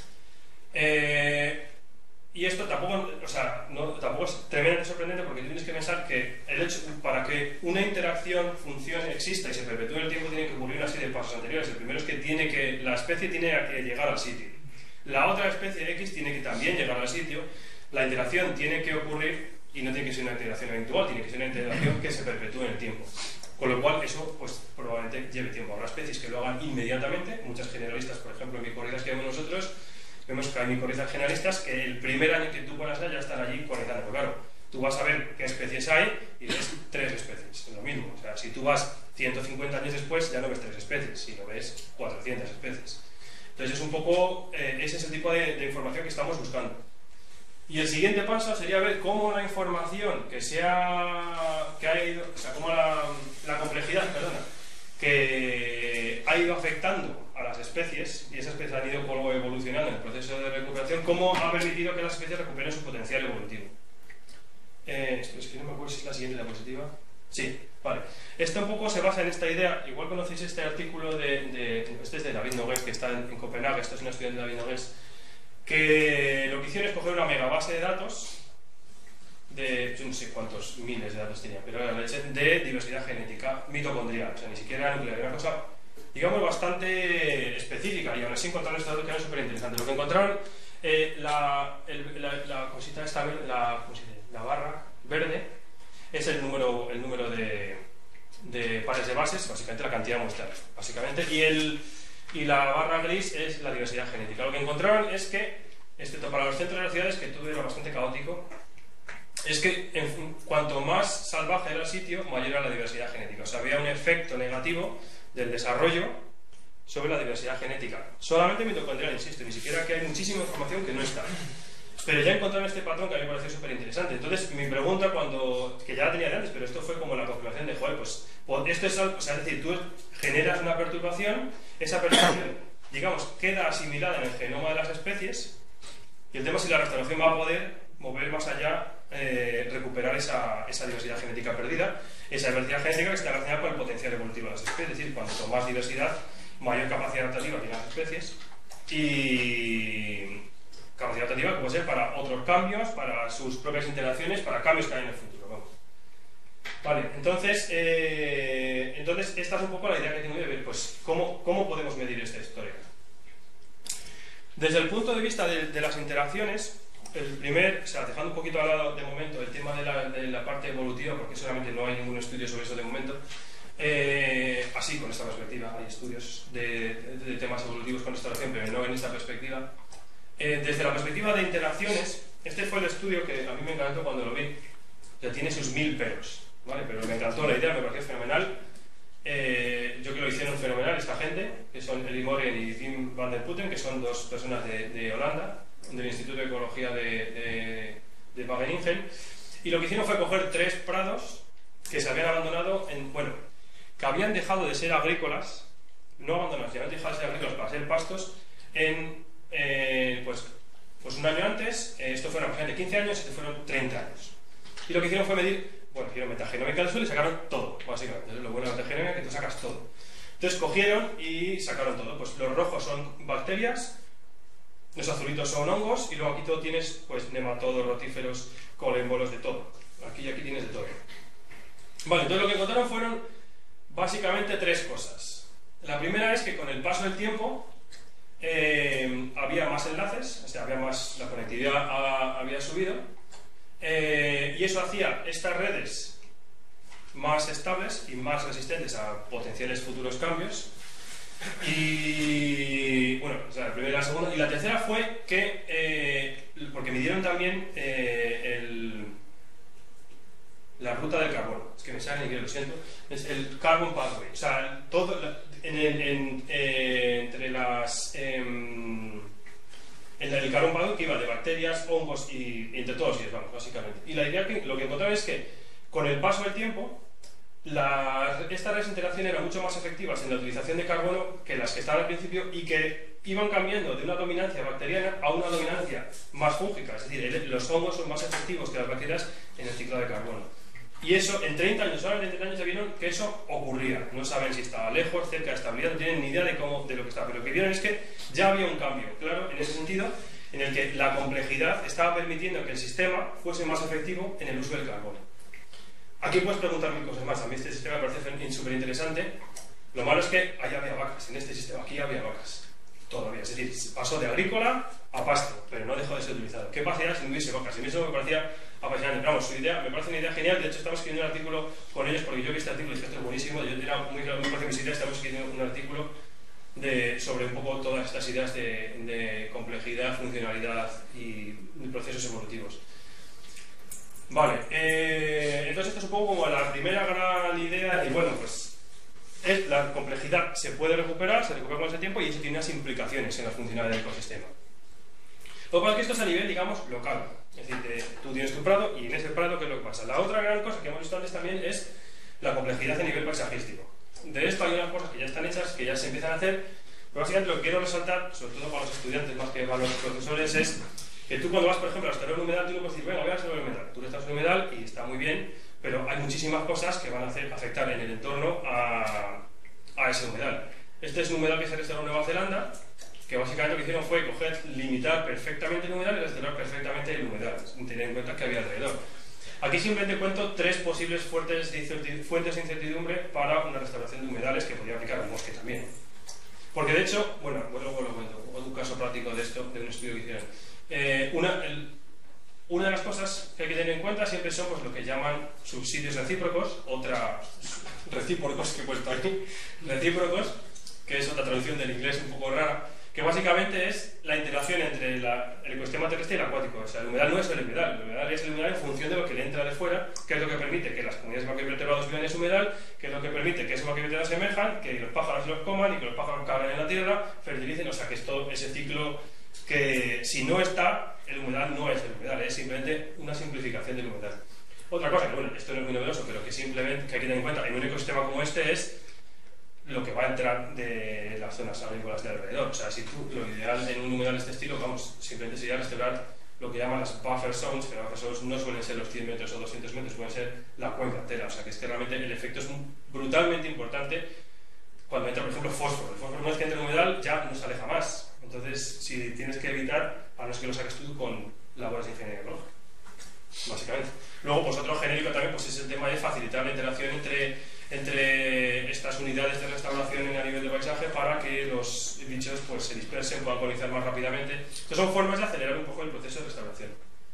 Y esto tampoco es tremendamente sorprendente, porque tienes que pensar que el hecho, para que una interacción funcione, exista y se perpetúe en el tiempo, tiene que ocurrir una serie de pasos anteriores. El primero es que la especie tiene que llegar al sitio. La otra especie X tiene que también llegar al sitio. La interacción tiene que ocurrir, y no tiene que ser una interacción habitual, tiene que ser una interacción que se perpetúe en el tiempo. Con lo cual, eso pues, probablemente lleve tiempo. Habrá especies que lo hagan inmediatamente. Muchas generalistas, por ejemplo, en micorrizas que vemos nosotros, vemos que hay micorrizas generalistas que el primer año que tú pones ya están allí conectando. Pero claro, tú vas a ver qué especies hay y ves 3 especies, es lo mismo. O sea, si tú vas 150 años después, ya no ves 3 especies, sino ves 400 especies. Entonces es un poco, ese es el tipo de información que estamos buscando. Y el siguiente paso sería ver cómo la información que ha ido, o sea, cómo la complejidad, perdona, que ha ido afectando a las especies, y esas especies han ido evolucionando en el proceso de recuperación, cómo ha permitido que las especies recuperen su potencial evolutivo. Es que no me acuerdo si es la siguiente diapositiva. Sí, vale. Esto un poco se basa en esta idea. Igual conocéis este artículo este es de David Nogués, que está en Copenhague. Esto es un estudiante de David Nogués, que lo que hicieron es coger una megabase de datos de, yo no sé cuántos miles de datos tenía, pero era de diversidad genética mitocondrial, o sea, ni siquiera nuclear, una cosa, digamos, bastante específica, y aún así encontraron estos datos que eran súper interesantes. Lo que encontraron, la cosita esta, la barra verde, es el número de pares de bases, básicamente la cantidad muestral, básicamente, y la barra gris es la diversidad genética. Lo que encontraron es que, excepto para los centros de las ciudades, que todo era bastante caótico, es que cuanto más salvaje era el sitio, mayor era la diversidad genética. O sea, había un efecto negativo del desarrollo sobre la diversidad genética. Solamente mitocondrial, insisto, ni siquiera que hay muchísima información que no está. Pero ya encontraron este patrón que a mí me pareció súper interesante. Entonces, mi pregunta, que ya la tenía de antes, pero esto fue como la confirmación de, joder, pues esto es algo, o sea, es decir, tú generas una perturbación, esa perturbación, digamos, queda asimilada en el genoma de las especies, y el tema es si la restauración va a poder mover más allá, recuperar esa diversidad genética perdida, esa diversidad genética que está relacionada con el potencial evolutivo de las especies. Es decir, cuanto más diversidad, mayor capacidad adaptativa tienen las especies, y capacidad adaptativa que puede ser para otros cambios, para sus propias interacciones, para cambios que hay en el futuro. Vamos. Vale, entonces esta es un poco la idea que tengo de ver, pues, cómo podemos medir esta historia. Desde el punto de vista de las interacciones, o sea, dejando un poquito al lado de momento el tema de la parte evolutiva, porque solamente no hay ningún estudio sobre eso de momento, así con esta perspectiva, hay estudios de temas evolutivos con restauración, pero no en esta perspectiva. Desde la perspectiva de interacciones, este fue el estudio que a mí me encantó cuando lo vi. Ya tiene sus 1000 peros, ¿vale? Pero me encantó la idea, me pareció fenomenal. Yo creo que lo hicieron fenomenal esta gente, que son Eli Moren y Wim van der Putten, que son dos personas de Holanda, del Instituto de Ecología de Wageningen. Y lo que hicieron fue coger 3 prados que se habían abandonado, que habían dejado de ser agrícolas, no abandonados, ya habían dejado de ser agrícolas para ser pastos, pues un año antes. Esto fue una página de 15 años, este fueron 30 años. Y lo que hicieron fue medir, hicieron metagenómica del suelo y sacaron todo, básicamente. Entonces, lo bueno de la metagenómica es que tú sacas todo. Entonces cogieron y sacaron todo. Pues los rojos son bacterias, los azulitos son hongos, y luego aquí todo tienes, pues, nematodos, rotíferos, colémbolos, de todo. Aquí y aquí tienes de todo. Vale, entonces lo que encontraron fueron básicamente 3 cosas. La primera es que con el paso del tiempo había más enlaces, o sea, la conectividad había subido, y eso hacía estas redes más estables y más resistentes a potenciales futuros cambios. Y bueno, o sea, la primera y la segunda. Y la tercera fue que, porque midieron también la ruta del carbono, es que me sale en inglés, lo siento, es el carbon pathway, o sea, todo entre las en el carbon pathway, que iba de bacterias, hongos y entre todos ellos, vamos, básicamente. Y la idea lo que encontraron es que con el paso del tiempo estas redes de interacción eran mucho más efectivas en la utilización de carbono que las que estaban al principio, y que iban cambiando de una dominancia bacteriana a una dominancia más fúngica. Es decir, los hongos son más efectivos que las bacterias en el ciclo de carbono. Y eso, en 30 años, ahora en 30 años ya vieron que eso ocurría. No saben si estaba lejos, cerca de estabilidad, no tienen ni idea de lo que estaba. Pero lo que vieron es que ya había un cambio, claro, en ese sentido, en el que la complejidad estaba permitiendo que el sistema fuese más efectivo en el uso del carbono. Aquí puedes preguntar mil cosas más. A mí este sistema me parece súper interesante. Lo malo es que ahí había vacas, en este sistema aquí había vacas todavía, es decir, pasó de agrícola a pasto, pero no dejó de ser utilizado. ¿Qué pasaría si no hubiese vacas? Y eso me parecía apasionante. Vamos, su idea me parece una idea genial. De hecho, estamos escribiendo un artículo con ellos, porque yo vi este artículo y dije, esto es buenísimo. Yo era muy próximo a mis ideas. Estamos escribiendo un artículo sobre un poco todas estas ideas de complejidad, funcionalidad y procesos evolutivos. Vale, entonces esto es un poco como la primera gran idea. Y bueno, pues la complejidad se puede recuperar, se recupera con ese tiempo y eso tiene unas implicaciones en la funcionalidad del ecosistema. Lo cual que esto es a nivel, digamos, local. Es decir, tú tienes tu prado y en ese prado, ¿qué es lo que pasa? La otra gran cosa que hemos visto antes también es la complejidad a nivel paisajístico. De esto hay unas cosas que ya están hechas, que ya se empiezan a hacer, pero básicamente lo que quiero resaltar, sobre todo para los estudiantes más que para los profesores, es que tú cuando vas, por ejemplo, a restaurar un humedal, tú no puedes decir, venga, voy a restaurar un humedal. Tú restauras un humedal y está muy bien, pero hay muchísimas cosas que van a afectar en el entorno a ese humedal. Este es un humedal que se restauró en Nueva Zelanda, que básicamente lo que hicieron fue limitar perfectamente el humedal y restaurar perfectamente el humedal, sin tener en cuenta que había alrededor. Aquí simplemente cuento 3 posibles fuentes de incertidumbre para una restauración de humedales que podría aplicar al bosque también. Porque de hecho, bueno, luego lo cuento, un caso práctico de esto, de un estudio que hicieron. Una de las cosas que hay que tener en cuenta siempre son pues, lo que llaman subsidios recíprocos, recíprocos que he puesto aquí, recíprocos, que es otra traducción del inglés un poco rara, que básicamente es la interacción entre el ecosistema terrestre y el acuático. O sea, el humedal no es el humedal es el humedal en función de lo que le entra de fuera, que es lo que permite que las comunidades de macroinvertebrados vivan en ese humedal, que es lo que permite que esos macroinvertebrados se emerjan, que los pájaros los coman y que los pájaros caigan en la tierra, fertilicen, o sea, que es todo ese ciclo que si no está, el humedal no es el humedal, es simplemente una simplificación del humedal. Otra cosa, que bueno, esto no es muy novedoso, pero que simplemente que hay que tener en cuenta en un ecosistema como este es lo que va a entrar de las zonas agrícolas de alrededor. O sea, si tú, lo ideal en un humedal de este estilo, vamos, simplemente sería restaurar lo que llaman las buffer zones, que las buffer zones no suelen ser los 100 metros o 200 metros, pueden ser la cuenca entera. O sea, que es que realmente el efecto es brutalmente importante cuando entra, por ejemplo, fósforo. El fósforo, una vez que entra en el humedal, ya no sale jamás. Entonces, si tienes que evitar, a no ser que lo saques tú con labores de ingeniería ecológica, básicamente. Luego, pues otro genérico también pues, es el tema de facilitar la interacción entre estas unidades de restauración a nivel de paisaje para que los bichos pues, se dispersen, puedan colonizar más rápidamente. Estas son formas de acelerar un poco el proceso de restauración.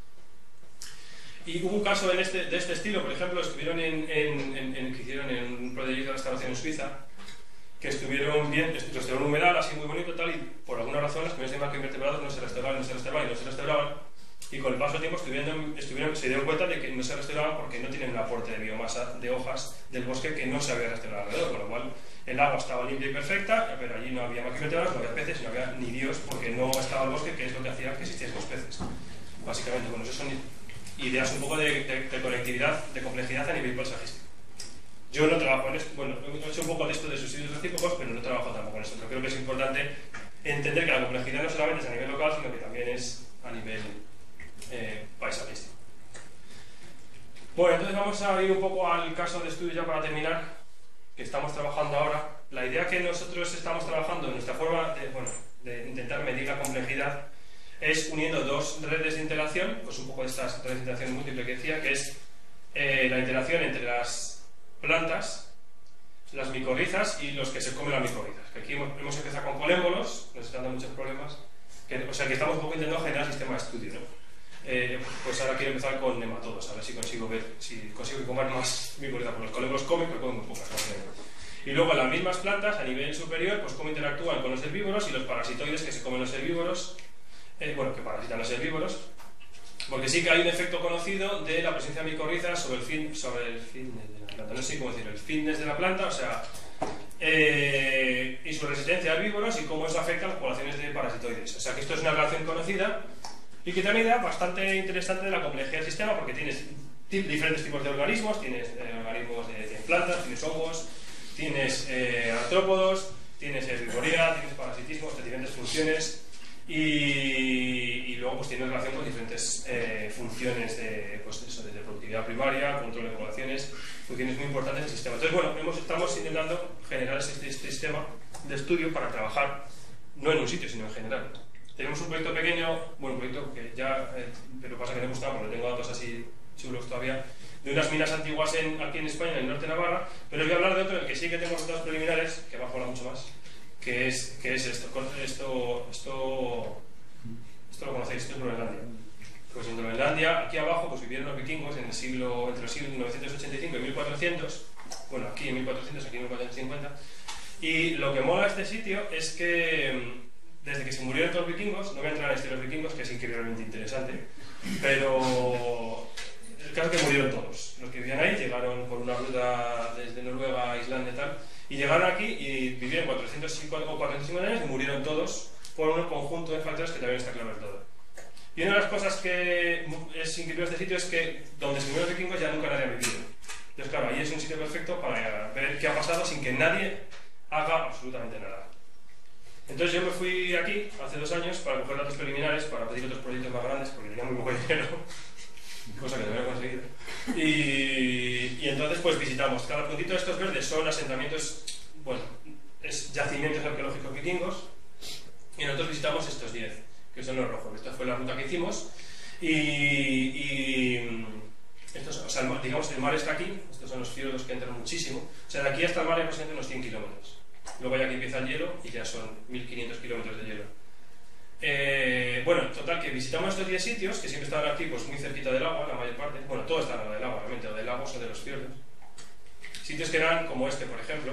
Y hubo un caso de este estilo, por ejemplo, estuvieron que hicieron en un proyecto de restauración en Suiza, que estuvieron bien, restauraron un humedal así muy bonito tal, y por alguna razón las comunidades de macroinvertebrados no se restauraban. Y con el paso del tiempo se dieron cuenta de que no se restauraban porque no tienen un aporte de biomasa de hojas del bosque que no se había restaurado alrededor, con lo cual el agua estaba limpia y perfecta, pero allí no había macroinvertebrados, no había peces, no había ni Dios, porque no estaba el bosque, que es lo que hacía que existiesen los peces. Básicamente, bueno, esas son ideas un poco de conectividad, de complejidad a nivel paisajístico. Yo no trabajo en esto, bueno, he hecho un poco de esto de subsidios recíprocos, pero no trabajo tampoco en esto. Pero creo que es importante entender que la complejidad no solamente es a nivel local, sino que también es a nivel paisajístico. Bueno, entonces vamos a ir un poco al caso de estudio ya para terminar, que estamos trabajando ahora. La idea que nosotros estamos trabajando en nuestra forma de intentar medir la complejidad es uniendo 2 redes de interacción, pues un poco de estas redes de interacción múltiple que decía, que es la interacción entre las plantas, las micorrizas y los que se comen las micorrizas. Que aquí hemos empezado con colémbolos, nos están dando muchos problemas, o sea que estamos un poco intentando generar sistema de estudio, ¿no? Pues ahora quiero empezar con nematodos, a ver si consigo comer más micorrizas, porque los colémbolos comen, pero comen muy pocas. Y luego en las mismas plantas, a nivel superior, pues cómo interactúan con los herbívoros y los parasitoides que se comen los herbívoros, que parasitan los herbívoros, porque sí que hay un efecto conocido de la presencia de micorrizas sobre el fitness de la planta, no sé cómo decirlo, el fitness de la planta, o sea, y su resistencia a herbívoros y cómo eso afecta a las poblaciones de parasitoides. O sea que esto es una relación conocida y que te da una idea bastante interesante de la complejidad del sistema, porque tienes diferentes tipos de organismos, tienes organismos de plantas, tienes hongos, tienes artrópodos, tienes herbivoría, tienes parasitismo, diferentes funciones. Y luego pues tiene relación con diferentes funciones de productividad primaria, control de poblaciones, funciones muy importantes del sistema. Entonces, bueno, estamos intentando generar este sistema de estudio para trabajar no en un sitio, sino en general. Tenemos un proyecto pequeño, un proyecto que ya, pero pasa que me gusta porque tengo datos así chulos todavía, de unas minas antiguas aquí en España, en el norte de Navarra, pero os voy a hablar de otro en el que sí que tengo datos preliminares, que abajo habla mucho más. Que es esto lo conocéis, esto es Groenlandia. Pues en Groenlandia, aquí abajo, pues vivieron los vikingos entre los siglos 985 y 1400, bueno, aquí en 1400, aquí en 1450, y lo que mola de este sitio es que desde que se murieron todos los vikingos, no voy a entrar en la historia de los vikingos, que es increíblemente interesante, pero el caso es que murieron todos. Los que vivían ahí llegaron por una ruta desde Noruega a Islandia y tal, Y llegaron aquí y vivieron 450 o 450 años y murieron todos por un conjunto de factores que también está claro del todo. Y una de las cosas que es increíble de este sitio es que donde se murieron los vikingos ya nunca nadie ha vivido. Entonces, claro, ahí es un sitio perfecto para ver qué ha pasado sin que nadie haga absolutamente nada. Entonces yo me fui aquí hace 2 años para coger datos preliminares, para pedir otros proyectos más grandes, porque tenía muy poco dinero, cosa que no había conseguido. Y entonces pues visitamos. Cada puntito de estos verdes son asentamientos, bueno, es yacimientos arqueológicos vikingos, y nosotros visitamos estos 10, que son los rojos. Esta fue la ruta que hicimos, estos, o sea, digamos el mar está aquí, estos son los fiordos que entran muchísimo, o sea, de aquí hasta el mar hay aproximadamente unos 100 kilómetros. Luego ya aquí empieza el hielo y ya son 1500 kilómetros de hielo. Bueno, total, que visitamos estos 10 sitios, que siempre estaban aquí pues muy cerquita del agua, la mayor parte. Bueno, todo está al lado del agua, realmente, o del lago o de los fiordos. Sitios que eran como este, por ejemplo.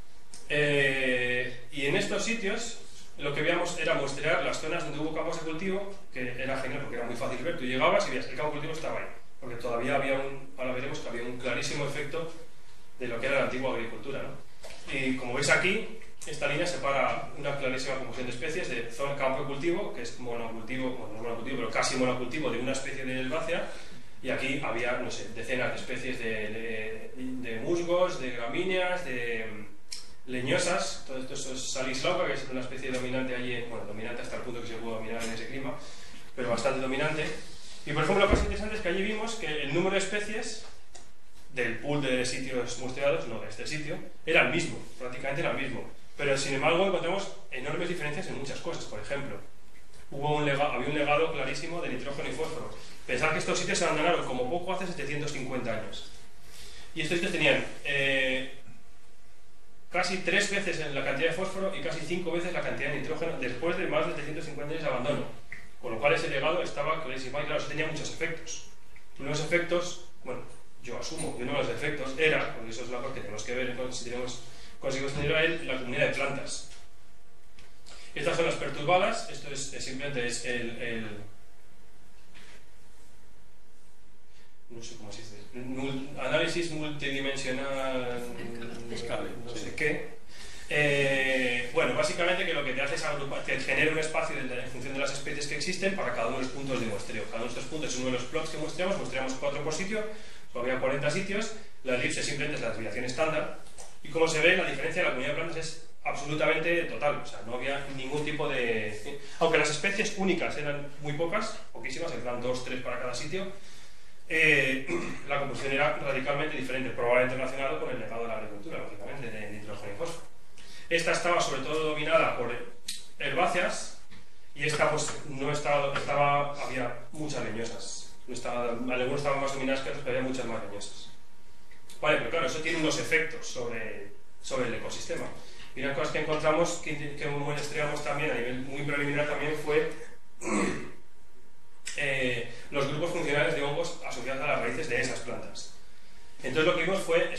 Y en estos sitios lo que veíamos era muestrear las zonas donde hubo campos de cultivo, que era genial porque era muy fácil ver. Tú llegabas y veías que el campo de cultivo estaba ahí, porque todavía había ahora veremos que había un clarísimo efecto de lo que era la antigua agricultura, ¿no? Y como veis aquí, esta línea separa una clarísima confusión de especies de zona campo de cultivo, que es monocultivo, bueno, no monocultivo, pero casi monocultivo de una especie de herbácea, y aquí había, no sé, decenas de especies de musgos, de gramíneas, de leñosas. Todo esto es salislauca, que es una especie dominante allí, bueno, dominante hasta el punto que se puede dominar en ese clima, pero bastante dominante. Y por ejemplo, lo más interesante es que allí vimos que el número de especies del pool de sitios muestreados, no de este sitio, era el mismo, prácticamente era el mismo. Pero sin embargo encontramos enormes diferencias en muchas cosas. Por ejemplo, había un legado clarísimo de nitrógeno y fósforo. Pensad que estos sitios se abandonaron como poco hace 750 años. Y estos sitios tenían casi 3 veces la cantidad de fósforo y casi 5 veces la cantidad de nitrógeno después de más de 750 años de abandono. Con lo cual ese legado estaba clarísimo. Y claro, eso tenía muchos efectos. Unos efectos, bueno, yo asumo que uno de los efectos era, porque eso es la parte que tenemos que ver si conseguimos tener a él, la comunidad de plantas. Estas son las perturbadas. Esto es simplemente es no sé cómo se dice, análisis multidimensional, no sé qué. Bueno, básicamente que lo que te hace es agrupar, te genera un espacio en función de las especies que existen para cada uno de los puntos de muestreo. Cada uno de estos puntos es uno de los plots que muestreamos 4 por sitio, había 40 sitios. La elipse simplemente es la desviación estándar, y como se ve, la diferencia de la comunidad de plantas es absolutamente total. O sea, no había ningún tipo de... Aunque las especies únicas eran muy pocas, poquísimas, eran 2 o 3 para cada sitio, la composición era radicalmente diferente, probablemente relacionado con el legado de la agricultura, lógicamente, de nitrógeno y fósforo. Esta estaba sobre todo dominada por herbáceas, y esta pues no había muchas leñosas. Algunos estaban más dominadas que otros, pero había muchas más leñosas. Vale, pero claro, eso tiene unos efectos sobre el ecosistema. Y una cosa que encontramos, que muestreamos también a nivel muy preliminar, también fue los grupos funcionales de hongos asociados a las raíces de esas plantas. Entonces lo que vimos fue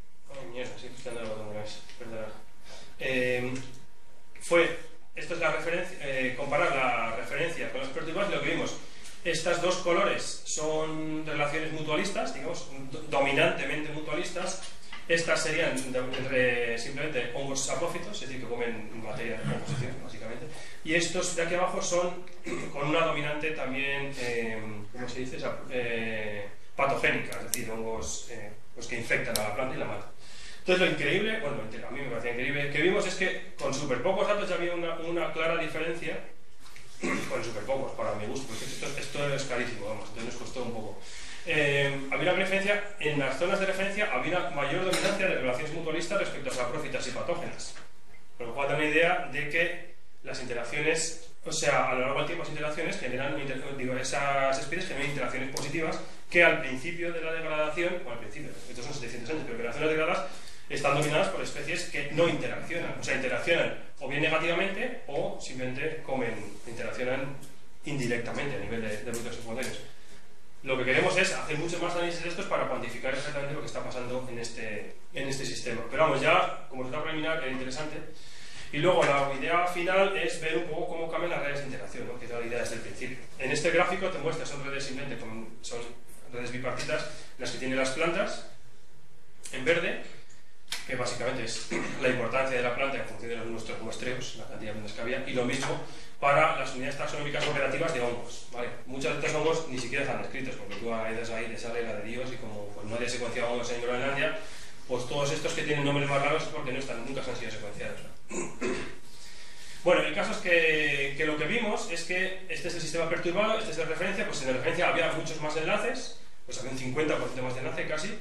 esto es la referencia, comparar la referencia con los perturbados, y lo que vimos, estas 2 colores son relaciones mutualistas, digamos, dominantemente mutualistas. Estas serían simplemente hongos saprófitos, es decir, que comen materia de composición, básicamente. Y estos de aquí abajo son con una dominante también, ¿cómo se dice? Patogénica, es decir, hongos pues que infectan a la planta y la matan. Entonces lo increíble, bueno, a mí me parecía increíble, que vimos es que con súper pocos datos ya había una clara diferencia, con súper pocos, para mi gusto, porque esto es carísimo, vamos, entonces nos costó un poco. Había una diferencia, en las zonas de referencia había una mayor dominancia de relaciones mutualistas respecto a saprófitas y patógenas, con lo cual da una idea de que las interacciones, o sea, a lo largo del tiempo las interacciones generan, esas especies generan interacciones positivas que al principio de la degradación, o al principio, estos son 700 años, pero que las zonas degradadas están dominadas por especies que no interaccionan, o sea, interaccionan o bien negativamente o simplemente interaccionan indirectamente a nivel de núcleos secundarios. Lo que queremos es hacer muchos más análisis de estos para cuantificar exactamente lo que está pasando en este sistema. Pero vamos, ya como resultado preliminar era interesante. Y luego la idea final es ver un poco cómo cambian las redes de interacción, ¿no? Que es la idea desde el principio. En este gráfico te muestra, son redes simplemente, son redes bipartitas, las que tienen las plantas en verde, que básicamente es la importancia de la planta en función de nuestros muestreos, la cantidad de plantas que había, y lo mismo para las unidades taxonómicas operativas de hongos, ¿vale? Muchos de estos hongos ni siquiera están descritos, porque tú analizas ahí, te sale la de Dios, y como pues, no hay secuenciado hongos en Groenlandia, pues todos estos que tienen nombres más raros es porque nunca se han sido secuenciados, ¿no? Bueno, el caso es que lo que vimos es que este es el sistema perturbado, este es el de referencia, pues en la referencia había muchos más enlaces, pues había un 50% más de enlace casi,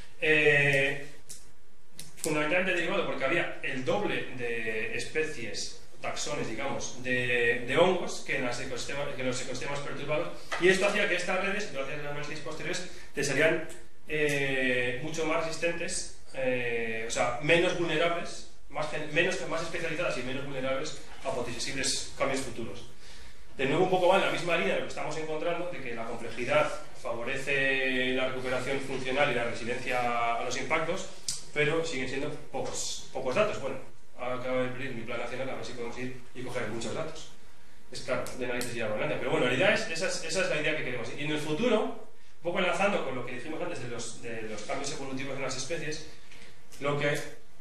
fundamentalmente derivado porque había el doble de especies, taxones, digamos, de hongos que en los ecosistemas perturbados, y esto hacía que estas redes, gracias a los análisis posteriores, te serían mucho más resistentes, o sea, menos vulnerables, más especializadas y menos vulnerables a posibles cambios futuros. De nuevo, un poco va en la misma línea de lo que estamos encontrando, de que la complejidad favorece la recuperación funcional y la resiliencia a los impactos, pero siguen siendo pocos datos. Bueno, acabo de abrir mi plan nacional a ver si podemos ir y coger muchos datos. Es claro, de análisis y de Groenlandia. Pero bueno, la idea esa es la idea que queremos. Y en el futuro, un poco enlazando con lo que dijimos antes de los cambios evolutivos en las especies, lo que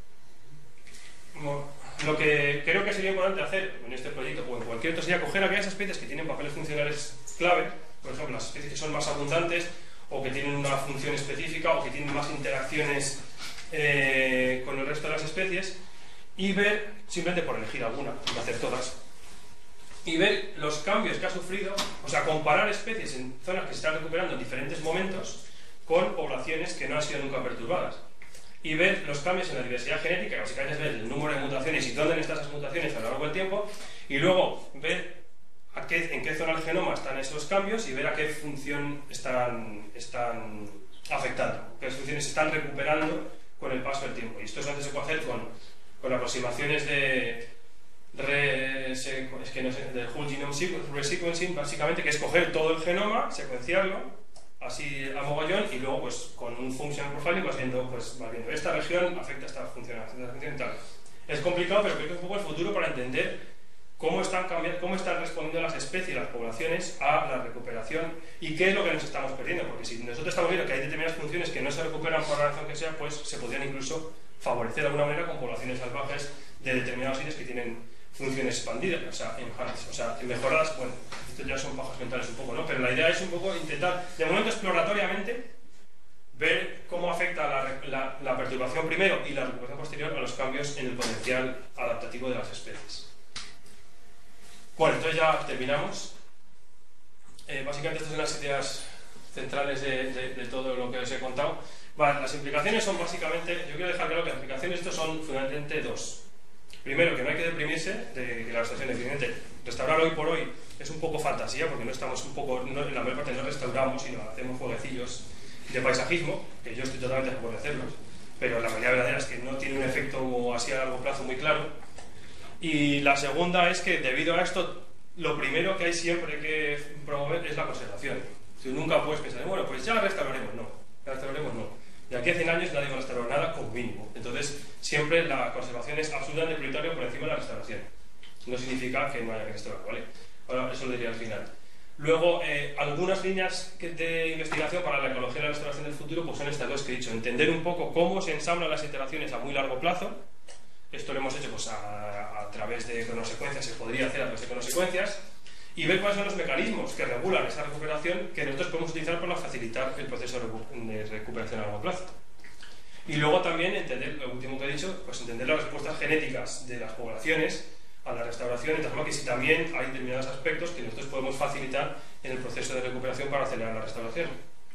creo que sería importante hacer en este proyecto o en cualquier otro sería coger aquellas especies que tienen papeles funcionales clave, por ejemplo, las especies que son más abundantes o que tienen una función específica o que tienen más interacciones con el resto de las especies, y ver, simplemente por elegir alguna, y hacer todas, y ver los cambios que ha sufrido, o sea, comparar especies en zonas que se están recuperando en diferentes momentos con poblaciones que no han sido nunca perturbadas, y ver los cambios en la diversidad genética, que básicamente es ver el número de mutaciones y dónde están esas mutaciones a lo largo del tiempo, y luego ver en qué zona del genoma están esos cambios y ver a qué función están afectando, qué funciones se están recuperando con el paso del tiempo. Y esto solamente se puede hacer con aproximaciones de whole genome resequencing, básicamente, que es coger todo el genoma, secuenciarlo así a mogollón, y luego pues con un functional profiling vas viendo esta región afecta a esta función y tal. Es complicado, pero creo que es un poco el futuro para entender cómo están respondiendo las especies y las poblaciones a la recuperación y qué es lo que nos estamos perdiendo, porque si nosotros estamos viendo que hay determinadas funciones que no se recuperan por la razón que sea, pues se podrían incluso favorecer de alguna manera con poblaciones salvajes de determinados sitios que tienen funciones expandidas, o sea, enhanced, o sea, mejoradas. Bueno, esto ya son pajas mentales un poco, ¿no? Pero la idea es un poco intentar, de momento exploratoriamente, ver cómo afecta la perturbación primero y la recuperación posterior a los cambios en el potencial adaptativo de las especies. Bueno, entonces ya terminamos. Básicamente estas son las ideas centrales de todo lo que os he contado. Vale, las implicaciones son básicamente, yo quiero dejar claro que las implicaciones estos son fundamentalmente dos. Primero, que no hay que deprimirse de que la restauración es evidente. Restaurar hoy por hoy es un poco fantasía, porque no estamos en la mayor parte no restauramos, sino hacemos jueguecillos de paisajismo, que yo estoy totalmente a favor de hacerlos, pero la realidad verdadera es que no tiene un efecto así a largo plazo muy claro. Y la segunda es que debido a esto, lo primero que hay siempre que promover es la conservación. Si nunca puedes pensar, bueno, pues ya restauraremos, no. De aquí a 100 años nadie va a restaurar nada como mínimo. Entonces, siempre la conservación es absolutamente prioritaria por encima de la restauración. No significa que no haya que restaurar, ¿vale? Ahora, eso lo diría al final. Luego, algunas líneas de investigación para la ecología y la restauración del futuro pues son estas dos que he dicho. Entender un poco cómo se ensamblan las interacciones a muy largo plazo. Esto lo hemos hecho pues, a través de cronosecuencias, se podría hacer a través de cronosecuencias, y ver cuáles son los mecanismos que regulan esa recuperación que nosotros podemos utilizar para facilitar el proceso de recuperación a largo plazo. Y luego también entender, lo último que he dicho, pues entender las respuestas genéticas de las poblaciones a la restauración, de tal forma que si también hay determinados aspectos que nosotros podemos facilitar en el proceso de recuperación para acelerar la restauración.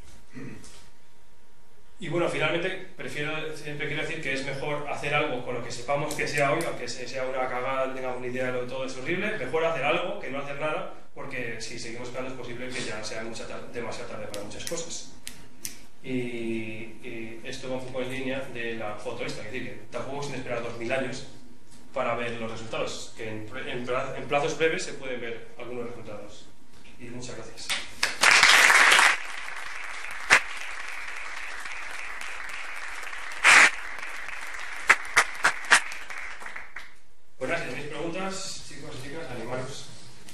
Y bueno, finalmente, siempre quiero decir que es mejor hacer algo con lo que sepamos que sea hoy, aunque sea una cagada, tengamos una idea de lo que todo es horrible, mejor hacer algo que no hacer nada, porque si seguimos esperando es posible que ya sea demasiado tarde para muchas cosas. Y esto va un poco en línea de la foto esta, es decir, que tampoco sin esperar 2000 años para ver los resultados, que en plazos breves se pueden ver algunos resultados. Y muchas gracias. Bueno, si tenéis preguntas, chicos y chicas, animaros.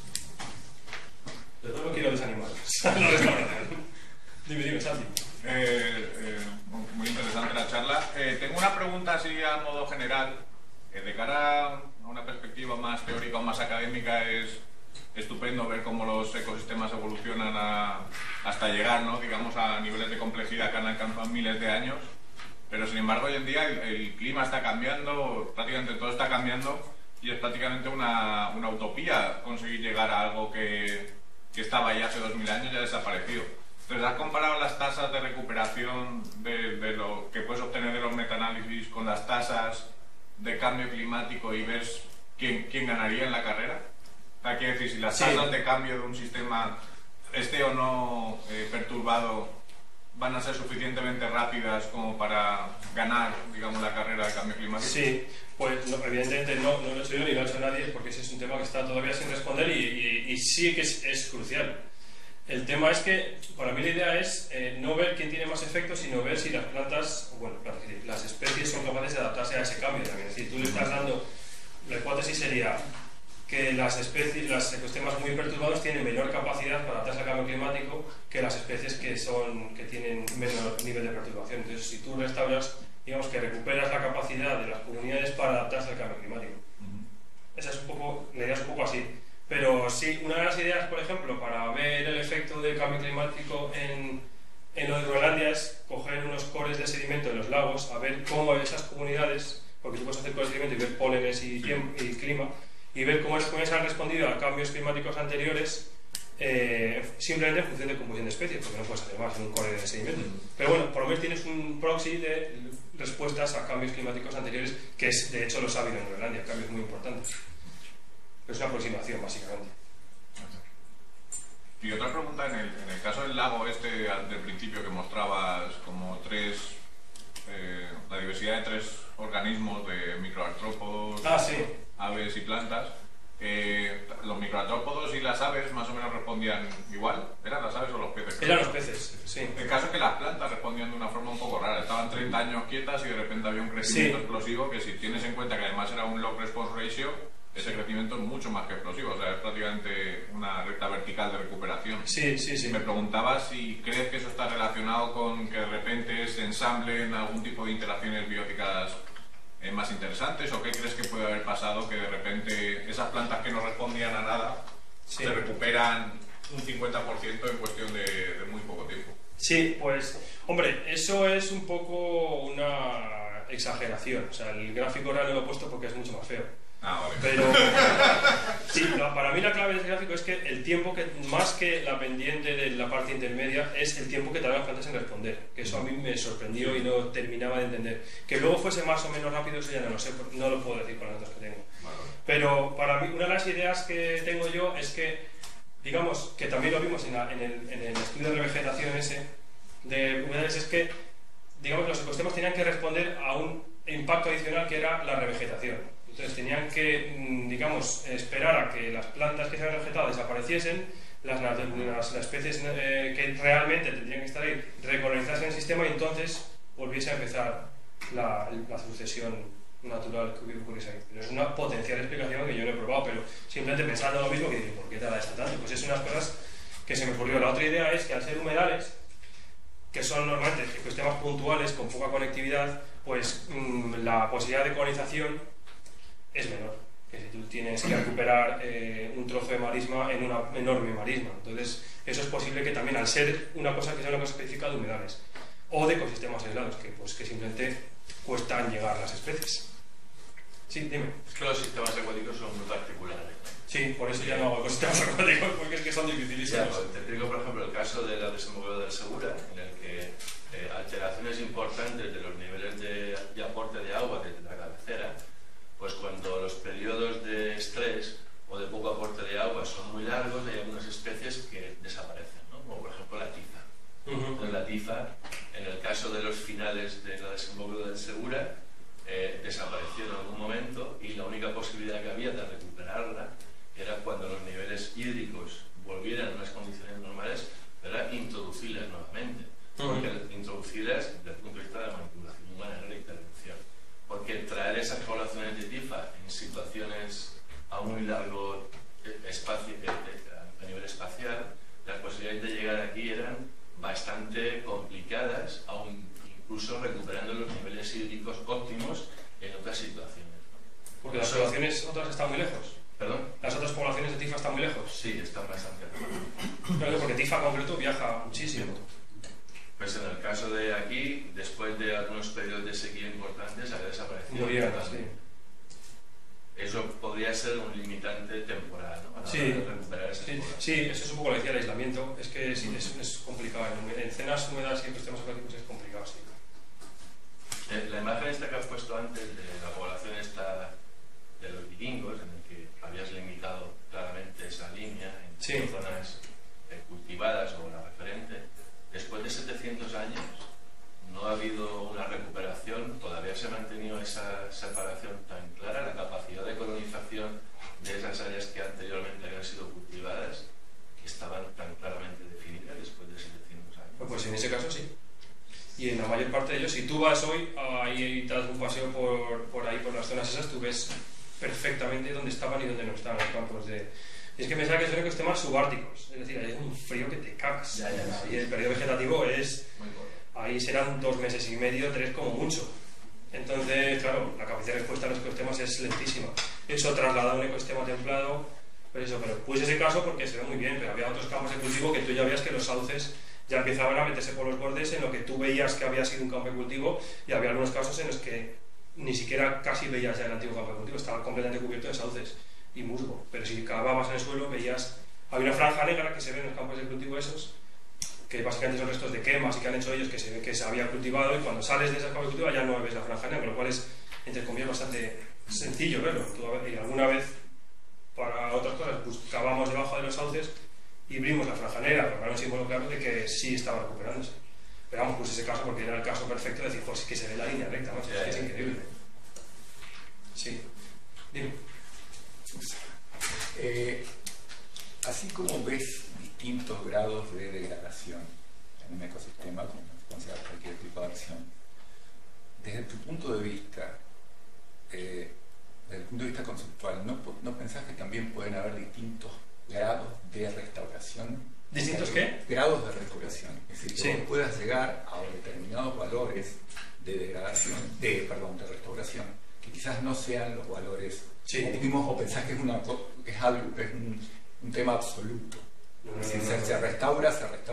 Pero todo no quiero desanimaros. Dime, Santi. Muy interesante la charla. tengo una pregunta así a modo general. De cara a una perspectiva más teórica o más académica, es estupendo ver cómo los ecosistemas evolucionan hasta llegar, ¿no?, digamos, a niveles de complejidad que han alcanzado miles de años. Pero sin embargo, hoy en día el clima está cambiando, prácticamente todo está cambiando, y es prácticamente una utopía conseguir llegar a algo que estaba ya hace 2000 años y ha desaparecido. Entonces, ¿has comparado las tasas de recuperación de lo que puedes obtener de los metaanálisis con las tasas de cambio climático y ves quién ganaría en la carrera? O sea, quiero decir, si las tasas de cambio de un sistema, esté o no perturbado, van a ser suficientemente rápidas como para ganar, digamos, la carrera de cambio climático. Sí, pues no, evidentemente no lo he hecho yo ni lo ha hecho nadie, porque ese es un tema que está todavía sin responder y sí que es crucial. El tema es que, para mí la idea es no ver quién tiene más efecto, sino ver si las plantas, bueno, las especies son capaces de adaptarse a ese cambio también. Es decir, tú le estás dando, la hipótesis sería que las especies, los ecosistemas muy perturbados tienen menor capacidad para adaptarse al cambio climático que las especies que tienen menor nivel de perturbación. Entonces, si tú restauras, digamos que recuperas la capacidad de las comunidades para adaptarse al cambio climático. Esa es un poco, la idea es un poco así. Pero sí, una de las ideas, por ejemplo, para ver el efecto del cambio climático en lo de Groenlandia es coger unos cores de sedimento en los lagos, a ver cómo esas comunidades, porque tú puedes hacer cores de sedimento y ver pólenes y clima, y ver cómo han respondido a cambios climáticos anteriores, simplemente en función de composición de especies, porque no puedes hacer más en un core de sedimento. Pero bueno, por lo menos tienes un proxy de respuestas a cambios climáticos anteriores, que es, de hecho, los ha habido en Groenlandia, cambios muy importantes. Es una aproximación, básicamente. Y otra pregunta, en el caso del lago este del principio que mostrabas como la diversidad de 3 organismos, de microartrópodos, aves y plantas, los microartrópodos y las aves más o menos respondían igual. ¿Eran las aves o los peces? Eran los peces, sí. El caso es que las plantas respondían de una forma un poco rara. Estaban 30 años quietas y de repente había un crecimiento explosivo que, si tienes en cuenta que además era un log response ratio, ese crecimiento es mucho más que explosivo, o sea, es prácticamente una recta vertical de recuperación. Sí. Me preguntaba si crees que eso está relacionado con que de repente se ensamblen algún tipo de interacciones bióticas más interesantes, o qué crees que puede haber pasado que de repente esas plantas que no respondían a nada se recuperan un 50% en cuestión de muy poco tiempo. Sí, pues, hombre, eso es un poco una exageración. O sea, el gráfico real no lo he puesto porque es mucho más feo. Vale. Pero sí, para mí la clave del gráfico es que el tiempo que, más que la pendiente de la parte intermedia, es el tiempo que tardan las plantas en responder, que eso a mí me sorprendió y no terminaba de entender. Que luego fuese más o menos rápido, eso ya no lo sé, no lo puedo decir con los datos que tengo. Vale. Pero para mí, una de las ideas que tengo yo es que, digamos, que también lo vimos en el estudio de revegetación ese de humedales, es que, digamos, los ecosistemas tenían que responder a un impacto adicional que era la revegetación. Entonces tenían que, digamos, esperar a que las plantas que se habían revegetado desapareciesen, las especies que realmente tendrían que estar ahí recolonizasen el sistema, y entonces volviese a empezar la sucesión natural que ocurriese ahí. Pero es una potencial explicación que yo no he probado, pero simplemente pensando lo mismo, que digo, ¿por qué tarda esto tanto? Pues es unas cosas que se me ocurrió. La otra idea es que, al ser humedales, que son normalmente ecosistemas puntuales con poca conectividad, pues la posibilidad de colonización es menor, que si tú tienes que recuperar un trozo de marisma en una enorme marisma. Entonces, eso es posible que también, al ser una cosa que sea una cosa específica de humedales o de ecosistemas aislados, que simplemente cuestan llegar las especies. Sí, dime. Es que los sistemas acuáticos son muy particulares. Sí, por eso ya no hago ecosistemas acuáticos, porque es que son dificilísimos. Pues te explico, por ejemplo, el caso de la desembocadura del Segura, en el que alteraciones importantes de los niveles de aporte de agua desde la cabecera, pues cuando los periodos de estrés o de poco aporte de agua son muy largos, hay algunas especies que desaparecen, ¿no? Como por ejemplo la tiza. Entonces, la tiza, en el caso de los finales de la desembocadura del Segura, desapareció en algún momento, y la única posibilidad que había de recuperarla era cuando los niveles hídricos volvieran a unas condiciones normales, era introducirlas nuevamente. Porque introducirlas desde el punto de vista de la manipulación humana, no la intervención. Porque traer esas poblaciones de tifa en situaciones a muy largo espacio, a nivel espacial, las posibilidades de llegar aquí eran bastante complicadas, aun incluso recuperando manteniendo los niveles hídricos óptimos en otras situaciones. Porque las poblaciones otras están muy lejos. ¿Perdón? ¿Las otras poblaciones de Tifa están muy lejos? Sí, están bastante lejos. Claro, porque Tifa en concreto viaja muchísimo. Pues en el caso de aquí, después de algunos periodos de sequía importantes, ha desaparecido Morían, totalmente. Eso podría ser un limitante temporal, ¿no? Para Sí. recuperar esas poblaciones. Sí, eso es un poco lo que decía el aislamiento. Es que sí, es complicado. En zonas húmedas y en sistemas acuáticos es complicado, sí. La imagen esta que has puesto antes de la población esta de los vikingos, en el que habías limitado claramente esa línea en Sí. zonas cultivadas o la referente, después de 700 años no ha habido una recuperación, todavía se ha mantenido esa separación tan clara, la capacidad de colonización de esas áreas que anteriormente habían sido cultivadas, que estaban tan claramente definidas después de 700 años. Pues en ese caso sí. Y en la mayor parte de ellos, si tú vas hoy ahí y te das un paseo por ahí, por las zonas esas, tú ves perfectamente dónde estaban y dónde no estaban los campos de... Y es que pensaba que son ecosistemas subárticos, es decir, hay un frío que te cagas. Ya, y el periodo vegetativo es... Muy corto. Ahí serán 2 meses y medio, 3 como mucho. Entonces, claro, la capacidad de respuesta a los ecosistemas es lentísima. Eso trasladado a un ecosistema templado, pues eso, pero puse ese caso porque se ve muy bien, pero había otros campos de cultivo que tú ya veías que los sauces ya empezaban a meterse por los bordes en lo que tú veías que había sido un campo de cultivo, y había algunos casos en los que ni siquiera casi veías ya el antiguo campo de cultivo, estaba completamente cubierto de sauces y musgo, pero si cavabas en el suelo veías, había una franja negra que se ve en los campos de cultivo esos, que básicamente son restos de quemas y que han hecho ellos, que se ve que se había cultivado, y cuando sales de ese campo de cultivo ya no ves la franja negra, lo cual es, entre comillas, bastante sencillo verlo. Y alguna vez, para otras cosas, pues cavamos debajo de los sauces y vimos la franja negra, pero era un símbolo claro de que sí estaba recuperándose. Pero vamos, puse ese caso porque era el caso perfecto de decir, pues que se ve la línea recta, ¿no? Es que es increíble. Sí. Dime. Así como ves distintos grados de degradación en un ecosistema, como considera cualquier tipo de acción, desde tu punto de vista, desde el punto de vista conceptual, ¿no pensás que también pueden haber distintos grados de restauración? ¿Distintos qué? Grados de restauración. Es decir, que Sí. vos puedas llegar a determinados valores de degradación, de restauración, que quizás no sean los valores Sí. óptimos, o pensás que es un tema absoluto. Es decir, se restaura,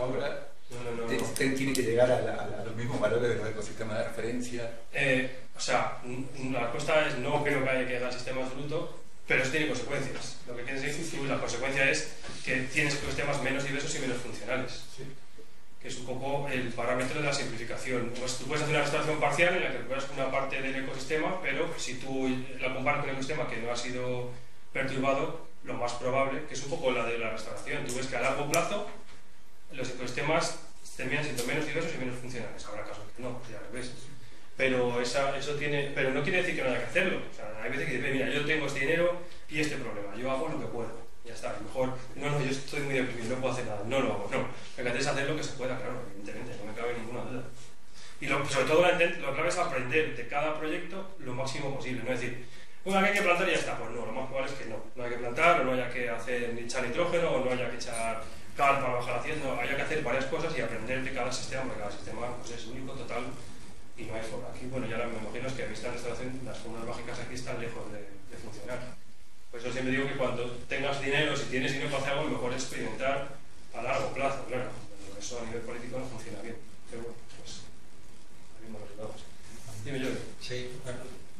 tiene que llegar a los mismos valores de los ecosistemas de referencia. O sea, la respuesta es no creo que haya que llegar al sistema absoluto, pero eso tiene consecuencias. Lo que quieres decir, la consecuencia es que tienes ecosistemas menos diversos y menos funcionales. Sí. Que es un poco el parámetro de la simplificación. Pues tú puedes hacer una restauración parcial en la que recuperas una parte del ecosistema, pero si tú la comparas con un ecosistema que no ha sido perturbado, lo más probable, que es un poco la de la restauración, tú ves que a largo plazo los ecosistemas terminan siendo menos diversos y menos funcionales. Habrá casos que no, ya lo ves. Pero pero no quiere decir que no haya que hacerlo. O sea, hay veces que dicen, mira, yo tengo este dinero y este problema, yo hago lo que puedo. Ya está, a lo mejor, no, yo estoy muy deprimido, no puedo hacer nada, no lo hago, no. Lo que haces es hacer lo que se pueda, claro, evidentemente, no me cabe ninguna duda. Y sobre todo lo clave es aprender de cada proyecto lo máximo posible, no es decir, bueno, que hay que plantar y ya está, pues no, lo más probable es que no hay que plantar, o no haya que echar nitrógeno, o no haya que echar cal para bajar la ciencia, no, haya que hacer varias cosas y aprender de cada sistema, porque cada sistema pues, es único, total, y no hay forma. Aquí, bueno, ya me imagino es que vista la restauración, las fórmulas mágicas aquí están lejos de funcionar. Por eso siempre digo que cuando tengas dinero, si tienes dinero para hacer algo, lo mejor es experimentar a largo plazo, claro. Pero eso a nivel político no funciona bien. Pero bueno, pues, mismos resultados. Dime yo. Sí, bueno,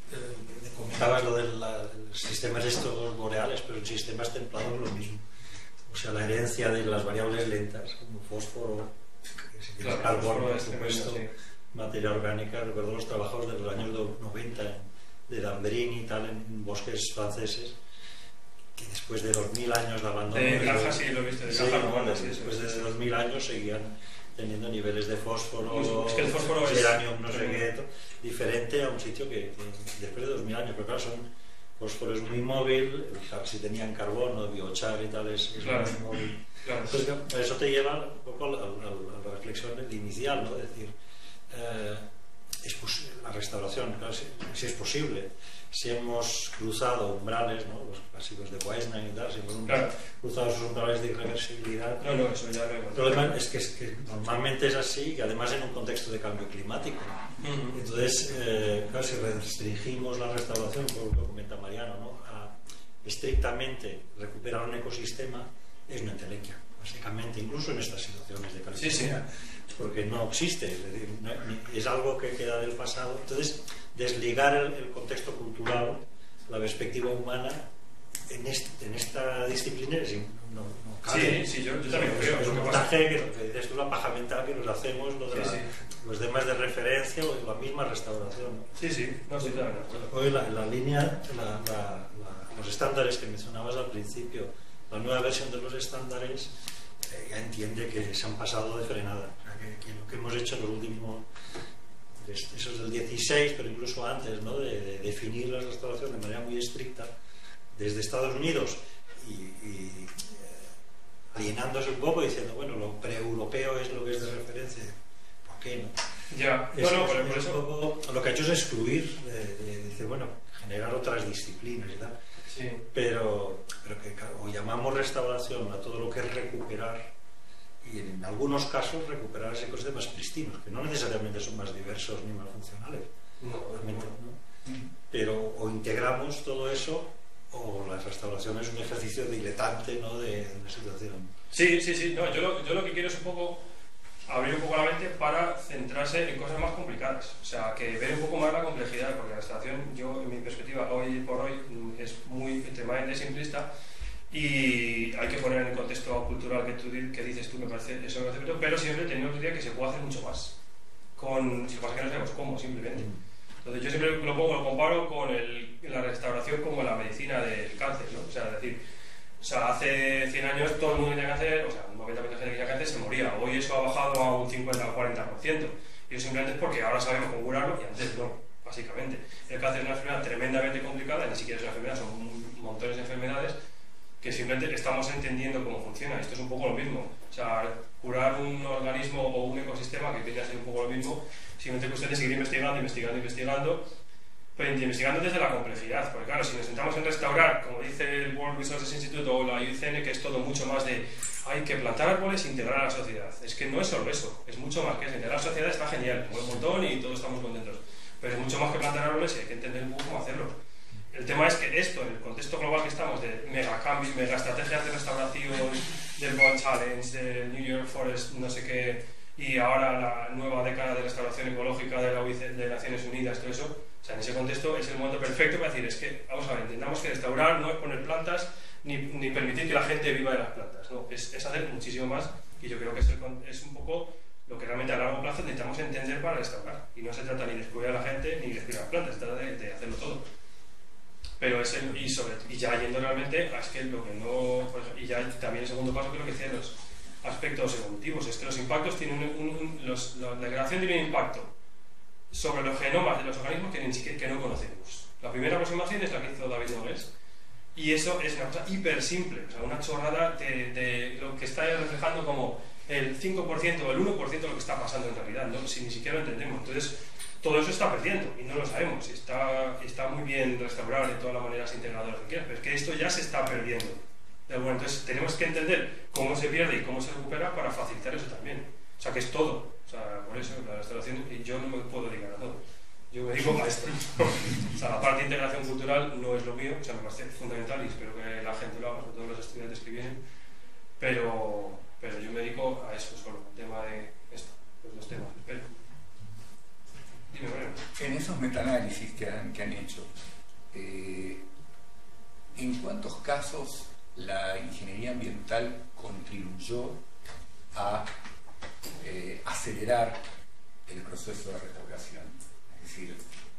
comentabas lo de los sistemas estos boreales, pero en sistemas templados lo mismo. O sea, la herencia de las variables lentas, como fósforo, Claro, carbono, por es supuesto, tremendo, materia orgánica. Recuerdo los trabajos de los años 90 de Dambrini y tal, en bosques franceses, que después de 2000 años de abandono... De granja, sí, lo he visto, de granja romana, sí, después sí, de sí. 2000 años seguían teniendo niveles de fósforo, Es que el fósforo es... uranium, no sé qué, diferente a un sitio que después de 2000 años, pero claro, fósforo es muy móvil, si tenían carbono, biochar y tal, es Claro. muy móvil. Claro. Entonces, eso te lleva un poco a la reflexión inicial, ¿no? Es decir, restauración, claro, si es posible. Si hemos cruzado umbrales, ¿no? Los clásicos de Weisman y tal, si hemos cruzado esos umbrales de irreversibilidad. No, eso ya lo he El problema es que normalmente es así, y además en un contexto de cambio climático. Entonces, claro, si restringimos la restauración, como lo comenta Mariano, ¿no? A estrictamente recuperar un ecosistema, es una entelequia, básicamente, incluso en estas situaciones de calidad. Porque no existe, es decir, es algo que queda del pasado. Entonces, desligar el contexto cultural, la perspectiva humana en esta disciplina no cabe. Yo también creo. Es un montaje que es una paja mental que nos hacemos los demás de referencia o la misma restauración, ¿no? No estoy también de acuerdo. Hoy la línea, los estándares que mencionabas al principio, la nueva versión de los estándares ya entiende que se han pasado de frenada. O sea, que lo que hemos hecho en los últimos, esos del 16, pero incluso antes, ¿no? de definir la restauración de manera muy estricta desde Estados Unidos y alienándose un poco diciendo, bueno, lo pre-europeo es lo que es de referencia. ¿Por qué no? Por eso un poco, lo que ha hecho es excluir, decir, bueno, generar otras disciplinas y tal. Sí. Pero que o llamamos restauración a todo lo que es recuperar, y en algunos casos recuperar ecosistemas pristinos, que no necesariamente son más diversos ni más funcionales, pero o integramos todo eso, o la restauración es un ejercicio diletante, ¿no? de una situación. Yo lo que quiero es un poco abrir un poco la mente para centrarse en cosas más complicadas, o sea, que ver un poco más la complejidad, porque la restauración, yo en mi perspectiva hoy por hoy es muy extremadamente simplista, y hay que poner en el contexto cultural que dices tú, me parece eso perfecto, pero siempre teniendo en cuenta que se puede hacer mucho más, si pasa que no sabemos cómo, simplemente. Entonces yo siempre lo comparo con la restauración como la medicina del cáncer, ¿no? O sea, es decir, hace 100 años todo el mundo tenía cáncer, un 90% de gente que tenía cáncer se moría. Hoy eso ha bajado a un 50 o 40%. Y eso simplemente es porque ahora sabemos cómo curarlo y antes no, básicamente. El cáncer es una enfermedad tremendamente complicada, ni siquiera es una enfermedad, son montones de enfermedades que simplemente estamos entendiendo cómo funciona. Esto es un poco lo mismo. O sea, curar un organismo o un ecosistema, que viene a ser un poco lo mismo, simplemente es cuestión de seguir investigando, pero investigando desde la complejidad, porque claro, si nos centramos en restaurar, como dice el World Resources Institute o la IUCN, que es todo mucho más de hay que plantar árboles e integrar a la sociedad, es que no es solo eso, es mucho más que eso. Integrar a la sociedad está genial, un montón y todos estamos contentos, pero es mucho más que plantar árboles y hay que entender un poco cómo hacerlo. El tema es que esto, en el contexto global que estamos, de mega cambios, mega estrategias de restauración, del World Challenge, del New York Forest, no sé qué, y ahora la nueva década de restauración ecológica de la OIC, de Naciones Unidas, todo eso, o sea, en ese contexto es el momento perfecto para decir, es que, vamos a ver, entendamos que restaurar no es poner plantas ni permitir que la gente viva de las plantas, no, es hacer muchísimo más, y yo creo que es un poco lo que realmente a largo plazo necesitamos entender para restaurar, y no se trata ni de descubrir a la gente ni de descubrir las plantas, se trata de hacerlo todo. Pero y ya yendo realmente, es que lo que no, por ejemplo, y ya también el segundo paso, creo que decía los aspectos evolutivos, es que los impactos tienen la degradación tiene un impacto sobre los genomas de los organismos que no conocemos. La primera aproximación es la que hizo David Nogués, y eso es una cosa hiper simple, o sea, una chorrada de lo que está reflejando como el 5% o el 1% de lo que está pasando en realidad, ¿no? Si ni siquiera lo entendemos. Entonces, todo eso está perdiendo y no lo sabemos. Está muy bien restaurar de todas las maneras integradoras que quieras, pero es que esto ya se está perdiendo. Bueno, entonces tenemos que entender cómo se pierde y cómo se recupera para facilitar eso también. O sea, que es todo. O sea, por eso la restauración, yo no me puedo dedicar a todo. Yo me dedico a esto. O sea, la parte de integración cultural no es lo mío, o sea, me parece fundamental y espero que la gente lo haga, sobre todo los estudiantes que vienen, pero yo me dedico a eso solo, al tema de esto, los dos temas. Pero, dime, bueno. En esos metaanálisis que han hecho, ¿en cuántos casos la ingeniería ambiental contribuyó a acelerar el proceso de restauración? Es decir,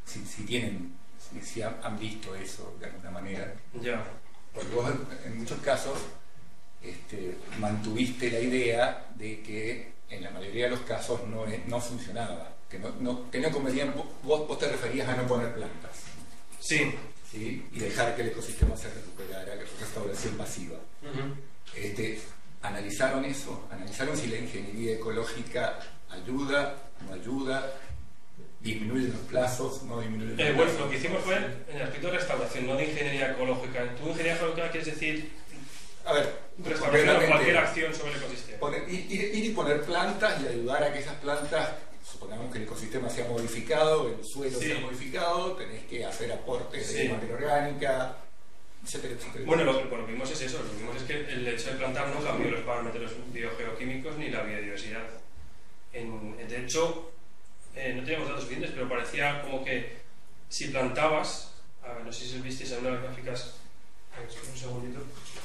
si han visto eso de alguna manera. Ya. Porque vos en muchos casos mantuviste la idea de que en la mayoría de los casos no funcionaba, que no convenían. Vos te referías a no poner plantas. Sí. ¿Sí? Y dejar que el ecosistema se recuperara, que restauración pasiva. ¿Analizaron eso? ¿Analizaron si la ingeniería ecológica ayuda, no ayuda? disminuyen los plazos, no disminuyen los Bueno, plazos. lo que hicimos fue en el aspecto de restauración, no de ingeniería ecológica. ¿Tú ingeniería ecológica quieres decir A ver, restauración o concretamente, cualquier acción sobre el ecosistema? ir y poner plantas y ayudar a que esas plantas, supongamos que el ecosistema sea modificado, el suelo Sí. sea modificado, tenés que hacer aportes Sí. de materia orgánica, etcétera, etcétera. Bueno, lo que vimos es eso, lo que vimos es que el hecho de plantar no cambió los parámetros biogeoquímicos ni la biodiversidad. De hecho, no teníamos datos suficientes, pero parecía como que si plantabas, no sé si visteis en unas gráficas, un segundito,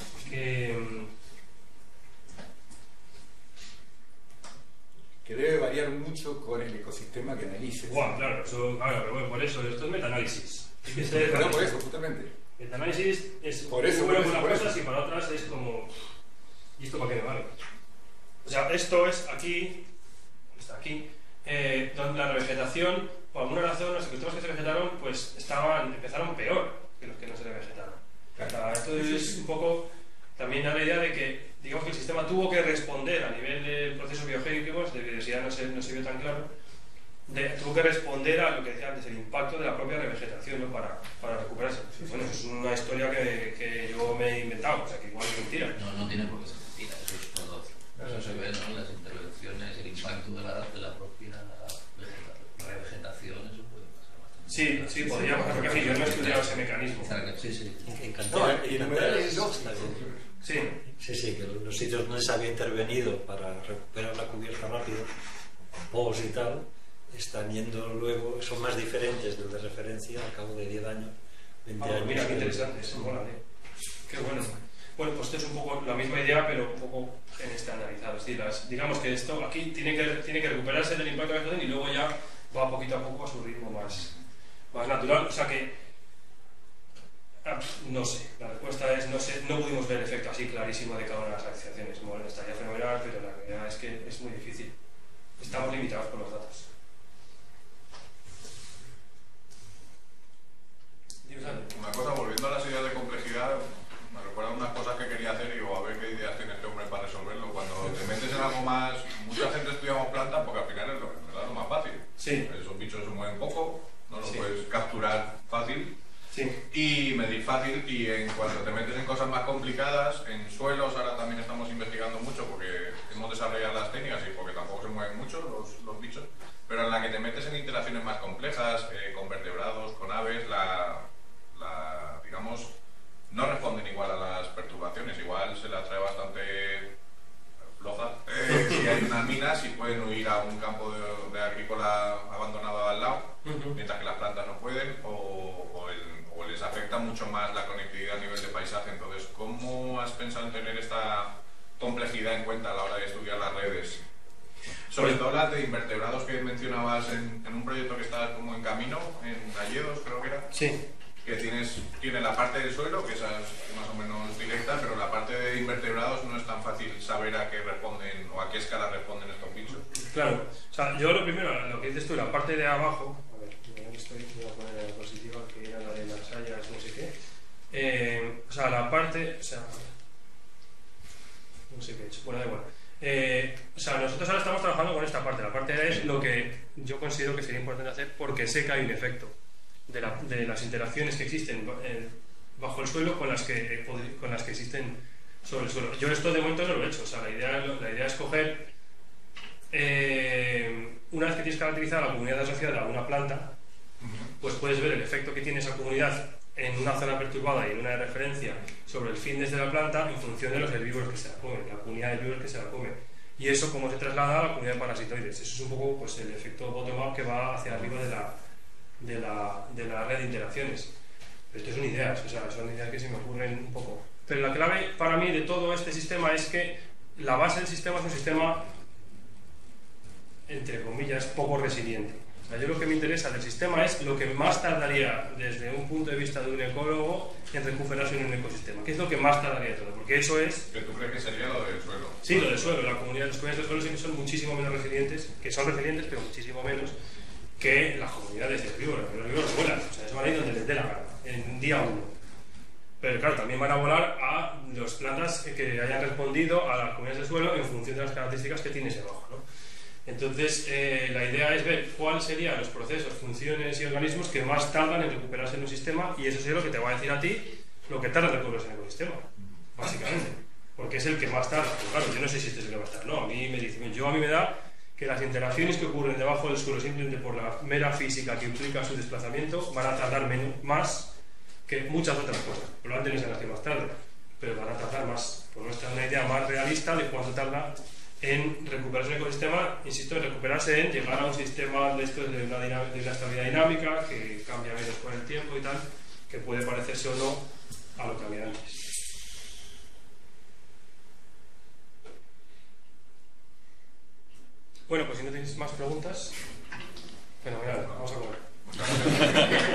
que debe variar mucho con el ecosistema que analices. Claro, pero bueno, por eso, esto es metaanálisis. Pero por eso, justamente. Metaanálisis es Por eso, muy bueno por para eso, unas por cosas y para otras es como, ¿y esto para qué me vale? O sea, esto es aquí, está aquí, donde la revegetación, por alguna razón, los ecosistemas que se vegetaron, pues empezaron peor que los que no se revegetaron. O sea, esto es un poco también da la idea de que, digamos que el sistema tuvo que responder a nivel de procesos biogénicos, de biodiversidad no se vio tan claro, tuvo que responder a lo que decía antes, el impacto de la propia revegetación, ¿no? para recuperarse. Bueno, eso es una historia que yo me he inventado, o sea, que igual es mentira. No tiene por qué ser mentira, eso es todo. Eso se ve, ¿no? En las intervenciones, el impacto de la propia revegetación, eso puede pasar bastante. Sí, podría pasar, porque en fin, yo no he estudiado ese mecanismo. Sí. Encantar, y encantar es es- lógico. Sí, que los sitios donde se había intervenido para recuperar la cubierta rápido, con POS y tal, están yendo luego, son más diferentes del de referencia al cabo de 10 años, 20 años. Mira, qué interesante, eso mola, tío. Qué bueno. Bueno, pues esto es un poco la misma idea, pero un poco estandarizado. Es decir, digamos que esto aquí tiene que recuperarse del impacto de la vegetación y luego ya va poquito a poco a su ritmo más natural. O sea que, no sé, la respuesta es no sé, no pudimos ver el efecto así clarísimo de cada una de las asociaciones. Bueno, estaría fenomenal, pero la realidad es que es muy difícil. Estamos limitados por los datos. Una cosa, volviendo a las ideas de complejidad, me recuerda unas cosas que quería hacer y digo, a ver qué ideas tiene este hombre para resolverlo. Cuando te metes en algo más, mucha gente estudiamos plantas porque al final es lo más fácil. Sí. Esos bichos se mueven poco, no los Sí. puedes capturar fácil Sí. y medir fácil, y en cuanto te metes en cosas más complicadas, en suelos ahora también estamos investigando mucho porque hemos desarrollado las técnicas y porque tampoco se mueven mucho los bichos, pero en la que te metes en interacciones más complejas, con vertebrados, con aves, digamos, no responden igual a las perturbaciones, igual se las trae bastante floja. Si hay unas minas, si pueden huir a un campo de agrícola abandonado al lado, mientras que las plantas no pueden, o les afecta mucho más la conectividad a nivel de paisaje. Entonces, ¿cómo has pensado en tener esta complejidad en cuenta a la hora de estudiar las redes? Sobre todo las de invertebrados que mencionabas en un proyecto que está como en camino, en Alledos creo que era. Sí. Que tiene la parte del suelo, que esa es más o menos directa, pero la parte de invertebrados no es tan fácil saber a qué responden o a qué escala responden estos bichos. Claro, o sea, yo lo primero, lo que dices tú, la parte de abajo, a ver, voy a poner la diapositiva que era la de las hayas, no sé qué. O sea, la parte, o sea, no sé qué he hecho, bueno, da igual. O sea, nosotros ahora estamos trabajando con esta parte. La parte de es lo que yo considero que sería importante hacer porque sé que hay un efecto de las interacciones que existen bajo el suelo con las que existen sobre el suelo. Yo esto de momento no lo he hecho. O sea, la idea es coger, una vez que tienes caracterizada la comunidad asociada a una planta, pues puedes ver el efecto que tiene esa comunidad en una zona perturbada y en una de referencia sobre el fitness de la planta en función de los herbívoros que se la comen, la comunidad de herbívoros que se la comen. Y eso cómo se traslada a la comunidad de parasitoides. Eso es un poco pues, el efecto bottom-up que va hacia arriba de la red de interacciones. Pero esto son ideas, o sea, son ideas que se me ocurren un poco. Pero la clave para mí de todo este sistema es que la base del sistema es un sistema, entre comillas, poco resiliente. O sea, yo lo que me interesa del sistema es lo que más tardaría desde un punto de vista de un ecólogo en recuperarse en un ecosistema. ¿Qué es lo que más tardaría todo? Porque eso es... ¿Que tú crees que sería lo del suelo? Sí, lo del suelo. Las comunidades del suelo sí que son muchísimo menos resilientes, que son resilientes, pero muchísimo menos que las comunidades de herbívoros. Los herbívoros vuelan, o sea, eso van a ir donde les dé la gana, en día 1. Pero claro, también van a volar a las plantas que hayan respondido a las comunidades del suelo en función de las características que tiene ese abajo, ¿no? Entonces, la idea es ver cuáles serían los procesos, funciones y organismos que más tardan en recuperarse en un sistema, y eso sería lo que te va a decir a ti lo que tarda en recuperarse en el ecosistema, básicamente, porque es el que más tarda. Pero claro, yo no sé si este es el que va a estar, no, a mí me dice, a mí me da que las interacciones que ocurren debajo del suelo simplemente por la mera física que implica su desplazamiento van a tardar más que muchas otras cosas. Probablemente les nacido más tarde, pero van a tardar más. Por nuestra una idea más realista de cuánto tarda en recuperarse un ecosistema, insisto, en recuperarse, en llegar a un sistema de esto de una estabilidad dinámica que cambia menos con el tiempo y tal, que puede parecerse o no a lo que había antes. Bueno, pues si no tenéis más preguntas, fenomenal, vamos a comer.